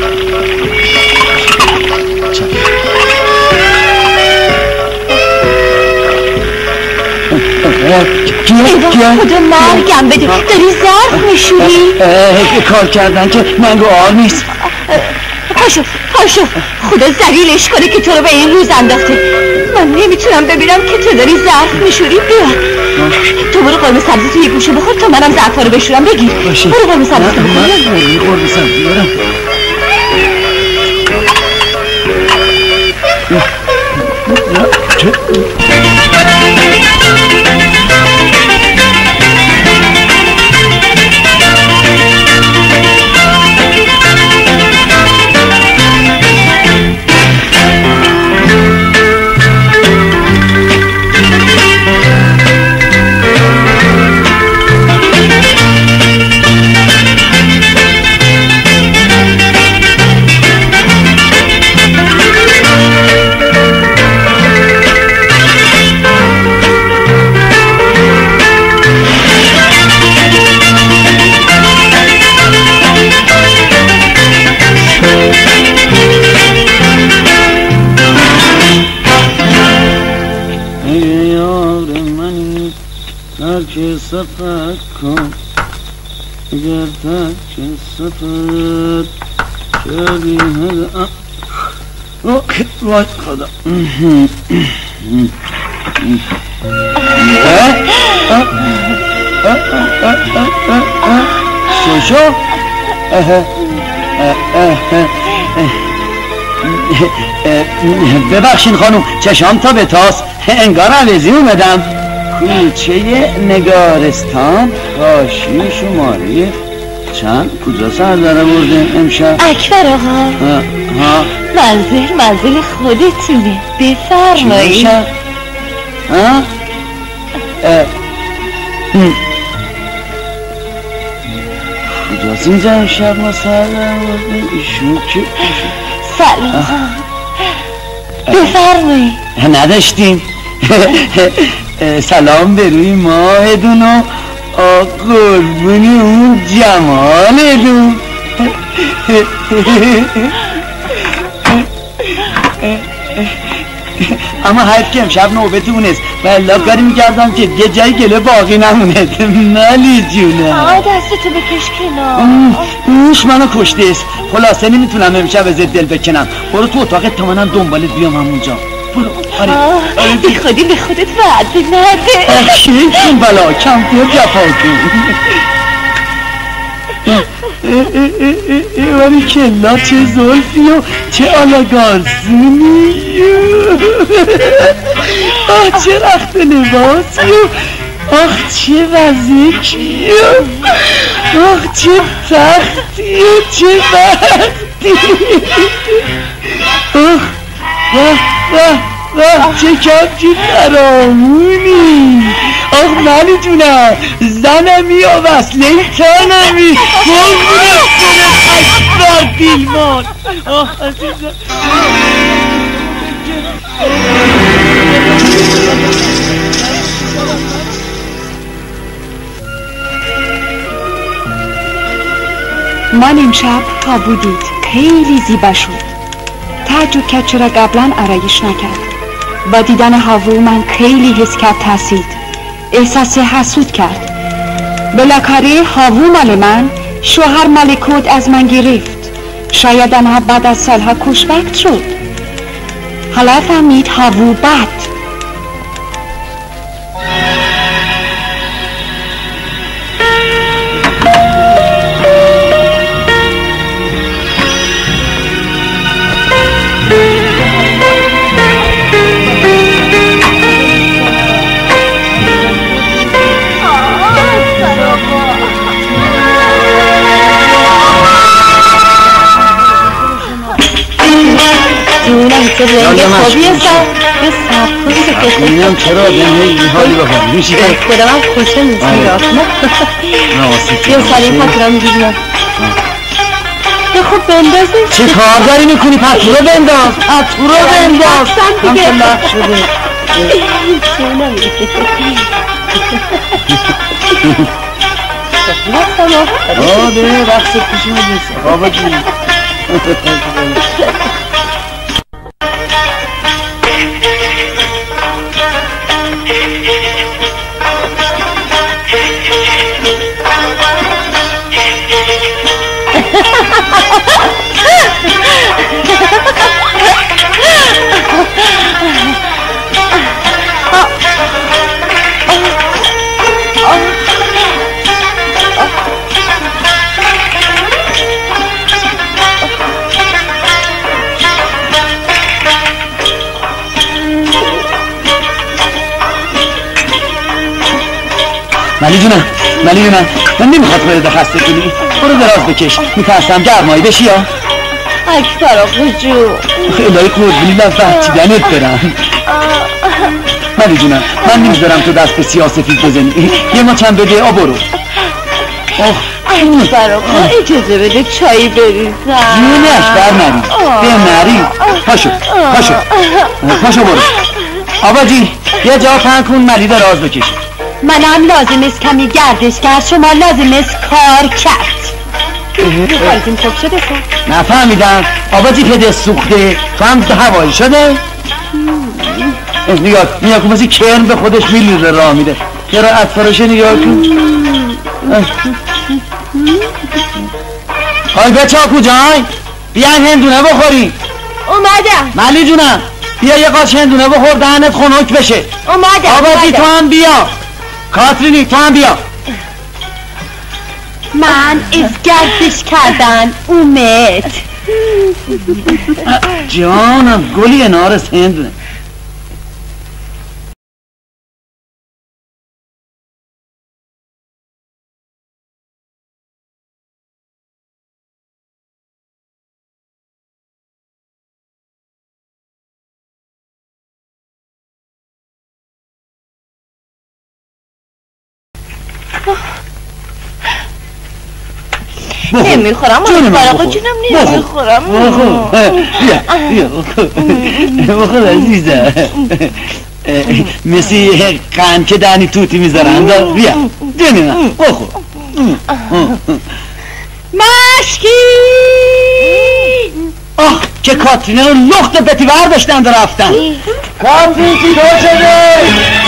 کیه؟ خدا مرگم بده، داری ظرف میشوری؟ کار کردن که من رو آر نیست. پاشو خدا ذلیلش کنه که تو رو به این روز انداخته. من نمیتونم ببینم که تو داری ظرف میشوری. بیا تو برو قرمه سبزی توی گوشه بخور تا منم ظرفا رو بشورم. بگیر برو قرمه سبزی رو بخور. من قرمه سبزی دارم. سفر کن اگر تک سفر شدی هد وای خدا شوشو ببخشین خانوم چشام تا به تاس انگار عوضی اومدم. کوچه نگارستان حاشیه شماره چند کجا سر داره بردیم امشب؟ اکبر آقا ها منزل خودتونه بفرمایید. ها؟ کجاست اینجا امشب ما سر داره بردیم؟ ایشون که سلام بفرمایید. نداشتیم. سلام به روی ماهدون و قربونی اون جمالدون. اما حیف که امشب نوبتونست و الا کاری میکردم که یه جای گله باقی نمونه. مالی جونه دستتو بکش کنار. اوش منو کشته است. خلاصه نمیتونم امشب ازت دل بکنم. برو تو اتاقت تا منم دنبالت بیام همونجا. برو. بی خودی به خودت وعده نده. این بلا کم دیر جفا کن. ولی کلا چه زلفی و چه آلاگارزونی. آه چه رخت لباسی و آخ چه وزیکی آخ چه تختی و چه وقتی. آخ چه کمچی فرامونی. آخ مالی جونم زنمی و وصله تنمی قربونت کنه اکبر دیلمان. آخ عزیزم من امشب هاوو دید خیلی زیبا شد. تعجب کرد چرا قبلا آرایش نکرد. با دیدن هاوو من خیلی حس کرد ترسید. احساس حسود کرد. بالاخره هاوو مال من شوهر ملکوت از من گرفت. شاید آنها بعد از سالها خوشبخت شد. حالا فهمید هاوو بد. آهنگ خوبیه به سب کنی اینم چرا آدم این حالی بخوام میشه خودم هم خوشه نیست یه سلیم پتورا میگیدیم یه خوب بندازیم چه کار داری میکنی؟ پتورا بنداز پتورا بنداز هم که لخ شده آده رقص پیشون نیست آبا جون ملی جونم من نمیخواد خودت خسته کنی برو دراز بکش میترسم گرمایی بشی یا اکبر آقا جو خیلی قربونی لفت برم ملی جونم من نمیذارم تو دست به سیاسفید بزنی یه ما چند بده برو اکبر آقا اجازه بده چایی بریزم جونش بر نری پاشو برو آباجی یه جا پهن کن ملی دراز بکش منم لازم است کمی گردش کرد شما لازم است کار کرد حالتون خوب شده سا؟ نفهمیدم آباجی پده سوخته تو هم هوایی شده؟ نگاه کن مثل کرم به خودش میلیزه راه میده یه را اطفارشه نگاه کن های بچه ها کجای؟ بیاین هندونه بخوریم اومدم ملی جونم بیا یه قاچ هندونه بخور دهنت خنک بشه اومدم آباجی تو هم بیا کاترینی تو هم بیا من از گردش کردن اومد جانم گلی نارس هندونه نمیخورم برقا جونم نمیخورم بیا بخور عزیزم مثل قند که دهنی توتی میذارن بیا جونم بخور مشکی آه که کاترینه رو لخت بتی برداشتن و رفتن کاترین چی تو شده؟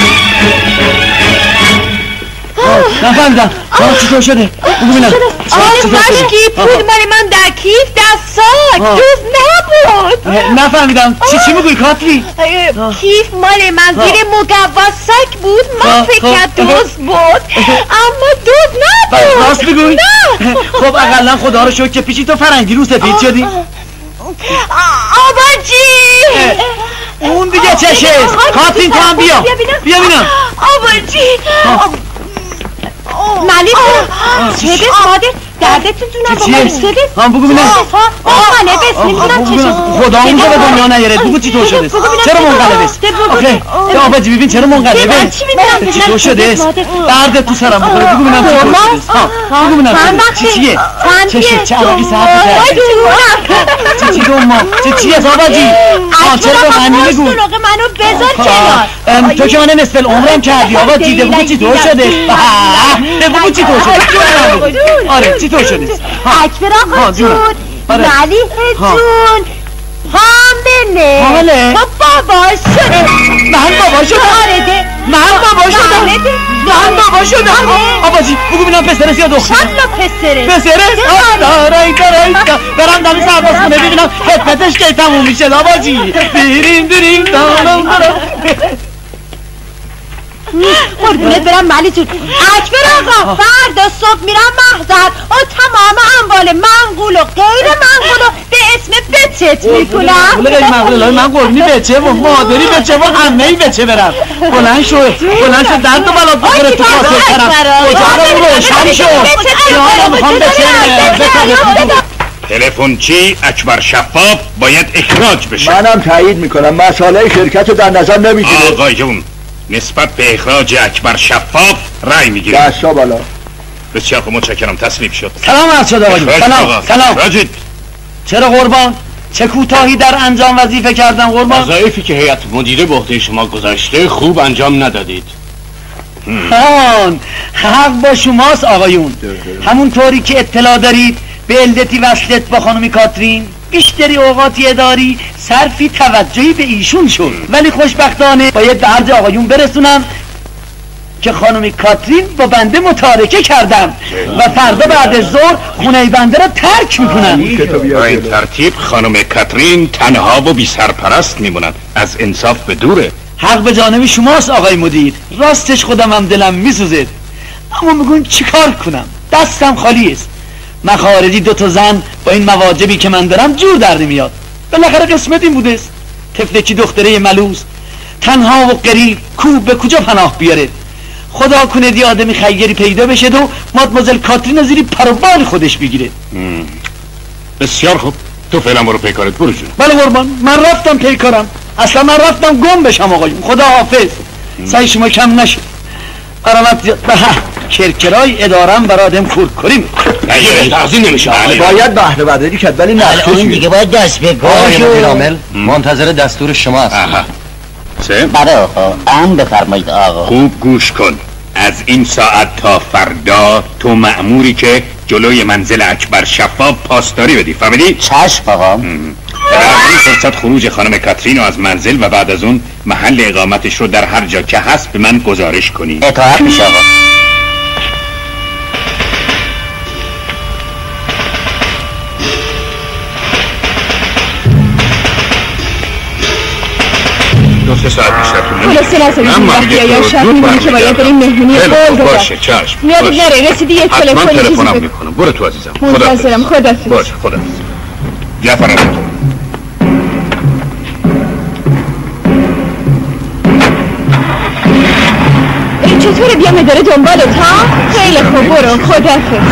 نفهمیدم چطور شده؟ ببینم مشکی پول مال من در کیف در ساک دوست نبود نفهمیدم چی میگوی کاتری؟ کیف مال من زیر مقوا ساک بود من فکر کرد دوست بود اما دوست نبود راست بگوی؟ خب اقلا خدا رو شکر که پیشی تو فرنگی رو سفید شدی آباجی اون دیگه چشه کاترین تو هم بیا بینم آباجی ملی چه مادر دردتون با من شده؟ هم بگو بینم منه بس نمیدونم چشم خدا اونجا به دنیا نیاره بگو چی طور شده چرا منقلبه آخه آباجی ببین چرا منقلبه چی طور شده درد تو سرم بخوره بگو بینم چی طور شده بگو بینم چیه چه علاقی سرد کرده چی دوم چیه آباجی چرا به من نمیگو منو بذار کنار تو که من نصف العمرم کردی آباجی بگو چی طور شده بگو چی طور شده آره چی طور شده اکبر آقا جون ملیح جون حامله تو بابا شده من بابا شدم من بابا شدم آباجی بگو بینم پسرست یا دختره پسره برم دمی سرباز کنه ببینم خدمتش که تموم میشه آباجی بریم دارم قربونت برم ملی جون اکبر آقا فردا صبح میرم محضر و تمام اموال منقول و غیر منقول و به اسم بچت میکنم من قربونی بچه و مادری بچه و همهی بچه برم بلند شو درد و بلاد بخوره تو خاطر کرم اجاق رو روشن شو جانم میخوام بچه تلفنچی اکبر شفاف باید اخراج بشه. منم تایید میکنم، مسئله شرکت رو در نظر نمیگیره. آقایون نسبت به اخراج اکبر شفاف رأی میگیریم. دستا بالا. بسیار خوب، متشکرم. تصویب شد. سلام عرض شد آقایون. سلام. راجید. چرا قربان؟ چه کوتاهی در انجام وظیفه کردم قربان؟ وظایفی که هیئت مدیره به عهده شما گذاشته خوب انجام ندادید. حق با شماست آقایون. همون طوری که اطلاع دارید به علتی وصلت با خانم کاترین بیشتری اوقاتی اداری صرفی توجهی به ایشون شد، ولی خوشبختانه باید به عرض آقایون برسونم که خانم کاترین با بنده متارکه کردم و فردا بعد از ظهر خونه بنده را ترک میکنن. با این ترتیب خانم کاترین تنها و بی سرپرست میمونن. از انصاف به دوره. حق به جانب شماست آقای مدیر. راستش خودم هم دلم میسوزه، اما میگون چیکار کنم؟ دستم خالی است. مخارجی 2 زن با این مواجبی که من دارم جور در نمیاد. بالاخره قسمت این بوده است. طفلکی دختره ملوس تنها و غریب کو به کجا پناه بیاره؟ خدا کنه دی آدمی خیری پیدا بشه و مادمازل کاترین زیری پروبال خودش بگیره. بسیار خوب، تو فعلا برو پیکارت. برو جون. بله قربان، من رفتم پیکارم. اصلا من رفتم گم بشم آقایون. خدا حافظ. سعی شما کم نشه. قرامت زیاد به کرکرای ادارم برای آدم کورکوری نه تقضیم نمیشه. باید بهره برداری کرد، ولی نه اون دیگه باید دست به کار. منتظر دستور شما هست. بله آقا. بفرمایید آقا. خوب گوش کن. از این ساعت تا فردا تو مأموری که جلوی منزل اکبر شفاف پاسداری بدی. فهمیدی؟ چشم آقا. در این فرصت خروج خانم کاترین رو از منزل و بعد از اون محل اقامتش رو در هر جا که هست به من گزارش کنی. اطاعت میشه آقا. دو سه ساعت بیشتر طول خلاصه لازم وقتی یا شب میبینی که باید بریم مهمونی قول دادم. باشه چشم. یادت نره رسیدی یه حتما تلفنم تلفنم میکنم. برو تو عزیزم. منتظرم. خدافظ. باشه خدافظ. جعفر چطوره بیام داره دنبالت ها؟ خیلی خوب برو. خدافظ.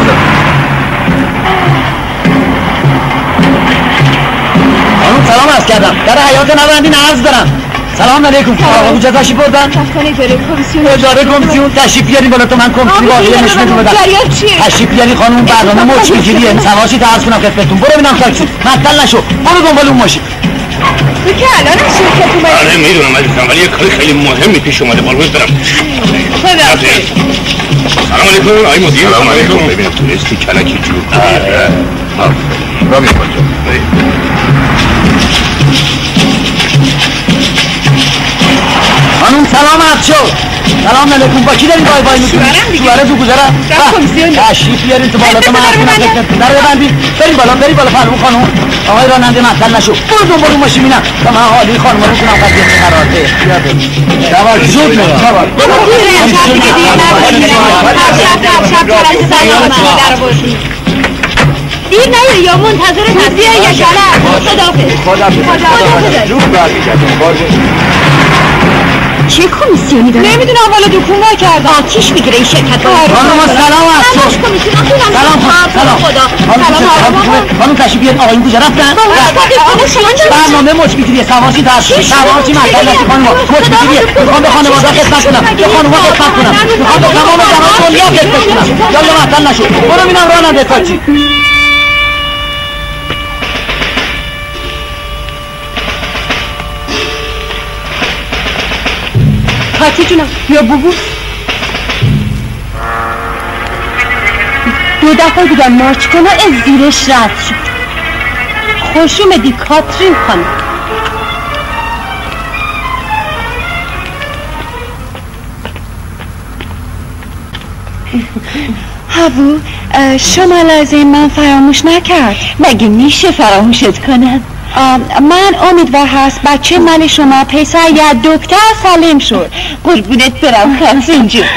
خانم سلام عرض کردم. در حیات نبندین عرض دارم. سلام علیکم. آقا کجا تشریف بردن؟ کارخانه اداره کمیسیون. اداره کمیسیون تشریف بیارین بالا. تو من کمیسیون واقعی نشونتون بدم. جریان چیه؟ تشریف بیارین خانم. برنامه مچ میگیری انسواشی تعرض کنم خدمتتون. برو ببینم تاکسی. معطل نشو. برو دنبال اون ماشین. تو که الان شرکت اومدی. آره میدونم عزیزم، ولی یه کاری خیلی مهمی پیش اومده. قربونت برم. خدافظ. سلام علیکم آقای مدیر. سلام علیکم. ببینم تونستی کلکی جور کنی. را میکنم. خانم سلام عرض شد. سلام علیکم. با کی دارین بای بای میکنین؟ شوهره تو گذرم. تشریف بیارین تو بالا. تو من حرف نزدم. در ببندید. برید بالا فرمون خانم. آقای راننده معطل نشو. برو دنبال اون ماشین ببینم تا من حالی خانم رو کنم قضیه قراره. شبا زود میاد. دیر نیاری یا منتظرت هستی یا جلب. چه کمیسیونی داره؟ نمیدونم والا دکون وای کردم. آتیش میگیره این شرکت رو. خانم سلام عرض شد. سلام. خانم تشریف بیارین. آقایون کجا رفتن؟ برنامه مچ میگیری سواشی تشریف. سواشی مطلب است خانم. مچ میگیری. میخوام به خانواده خدمت کنم. به خانوما خدمت کنم. میخوام به تمام جهان دنیا خدمت کنم. یا معطل نشو. برو ببینم راننده تاکسی. پاتی جونم یا بوبو. 2 دفعه دیگه مارچ کنه از زیرش رد شد. خوش اومدی کاترین خانم. هبو شما لازم من فراموش نکرد. مگه میشه فراموشت کنم؟ من امیدوار هست بچه من شما پسر یا دکتر سالم شد. قربونت برم کاترین جون.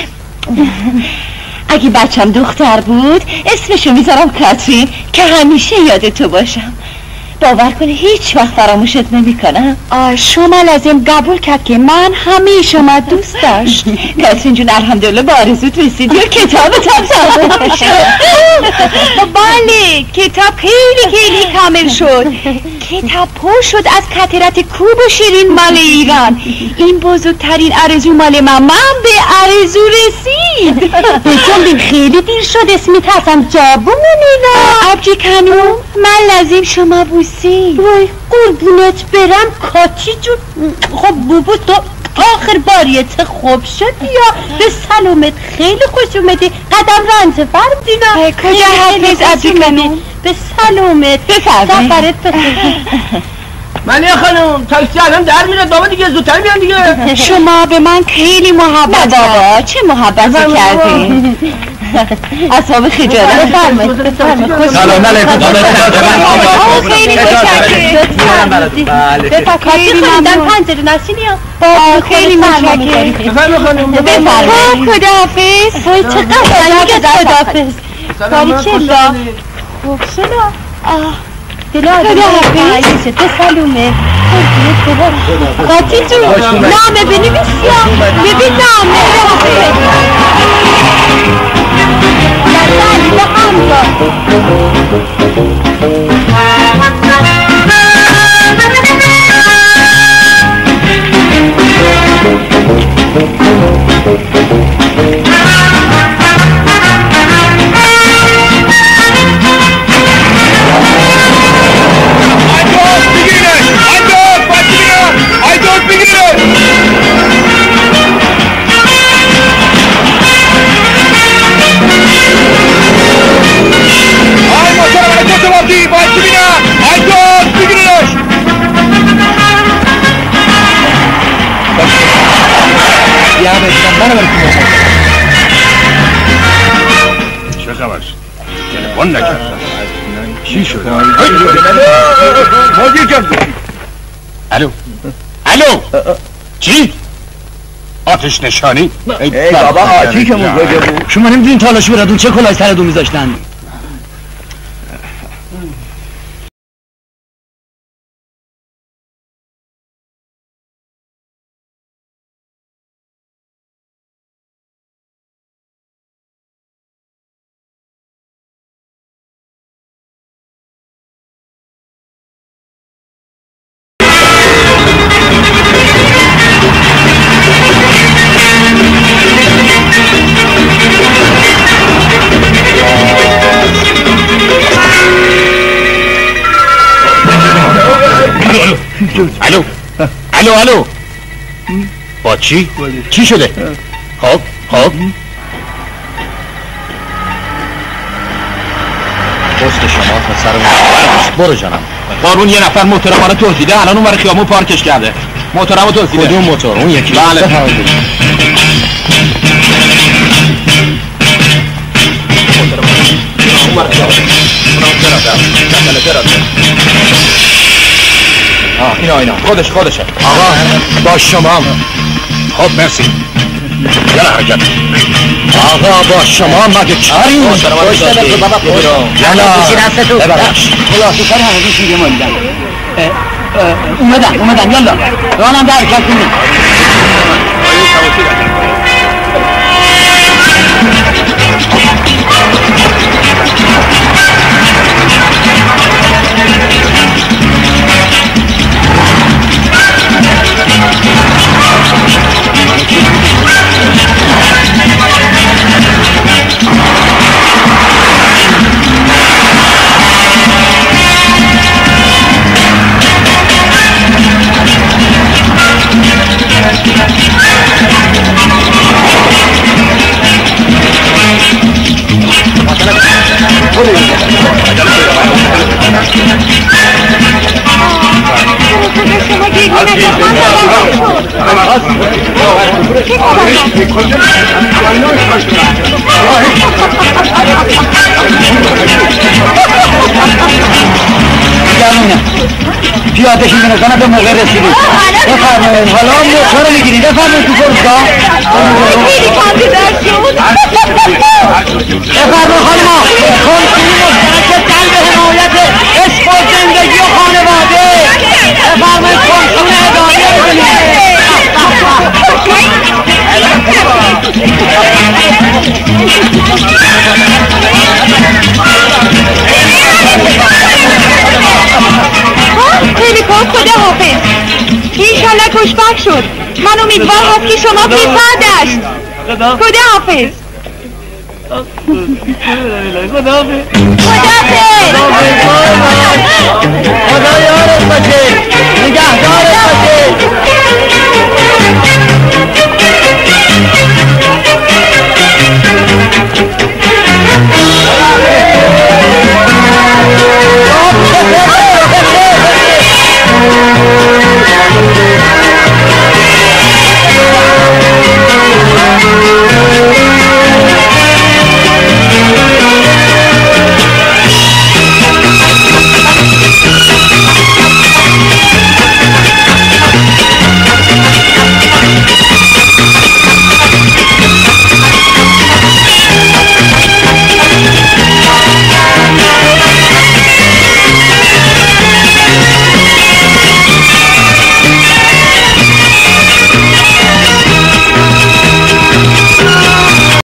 اگه بچم دختر بود اسمشو میذارم کاترین که همیشه یاد تو باشم. باور کنه هیچ وقت فراموشت نمیکنم. شما لازم قبول کرد که من همه شما دوست داشت. کاترین جون الحمدلله با آرزوت رسیدی و کتابت هم تمام شد. بله کتاب خیلی کامل شد. کتاب پر شد از خاطرات کوب و شیرین مال ایران. این بزرگترین آرزو مال من به آرزو رسید. چون خیلی دیر شد اسمیت هستم جابو منینا آبجی کانو من لازم شما بوسی. وای قربونت برم کاتی جون. خب بوبو تو آخر باریت خوب شد یا به سلامت خیلی خوش اومدی. قدم رنج فردینا کجا حافظ آبجی کانو به سلامت بفرمایید. سفرت بخیر. ملیه خانم تاکسی الان در میره بابا دیگه زودتر بیان دیگه. شما به من خیلی محبت بابا چه محبتی کردین. اصحاب خجالت بفرمایید. سلام علیکم. خیلی متشکرم. کاتی خریدم پنجره نشینی بابا خیلی متشکرم. بفرمایید خانم. بفرمایید. خداحافظ. وای چقدر خداحافظ. کاری چه با خوب شده. خداحافظ. به سلامت. قاطی جون نامه بنویس یا ببین نامه به همراه چه خبر شد؟ تلفن نکردم. چی شد؟ الو الو چی؟ آتش نشانی؟ ای بابا آتیشمون کجا بود؟ شما نمیدونین تالاشو برادون چه کلاهی سر دو میذاشتن؟ الو با چی؟ چی شده؟ خب پست شما تا سر برو جانم. بارون یه نفر موتورم رو توزیده الان اون برای خیامون پارکش کرده. موتورم رو توزیده. کدوم موتور؟ اون یکی؟ بله اینا خودشه آقا با شما. خب مرسی یالا حرکت. آقا با شما مگه چاری؟ یالا ببخش خلاصه سر همه بیش میگه مالیدن. اومدن یالا رانم در حرکت کنیم. پیاده‌شون می‌کنه به موقع رسیدید. بفرمایید حالا موتور می‌گیرید. بفرمایید تو فرودگاه. خیلی کاندیدار شد. بفرمایید خانما کمیسیون مشترک جلب حمایت عشق و زندگی و خانواده. بفرمایید کمیسیون اداری بزنید. خوشبخت شد. من امیدوار هست که شما پیفردشت. خداحافظ. خدا یارت باشه، نگهدارت باشه.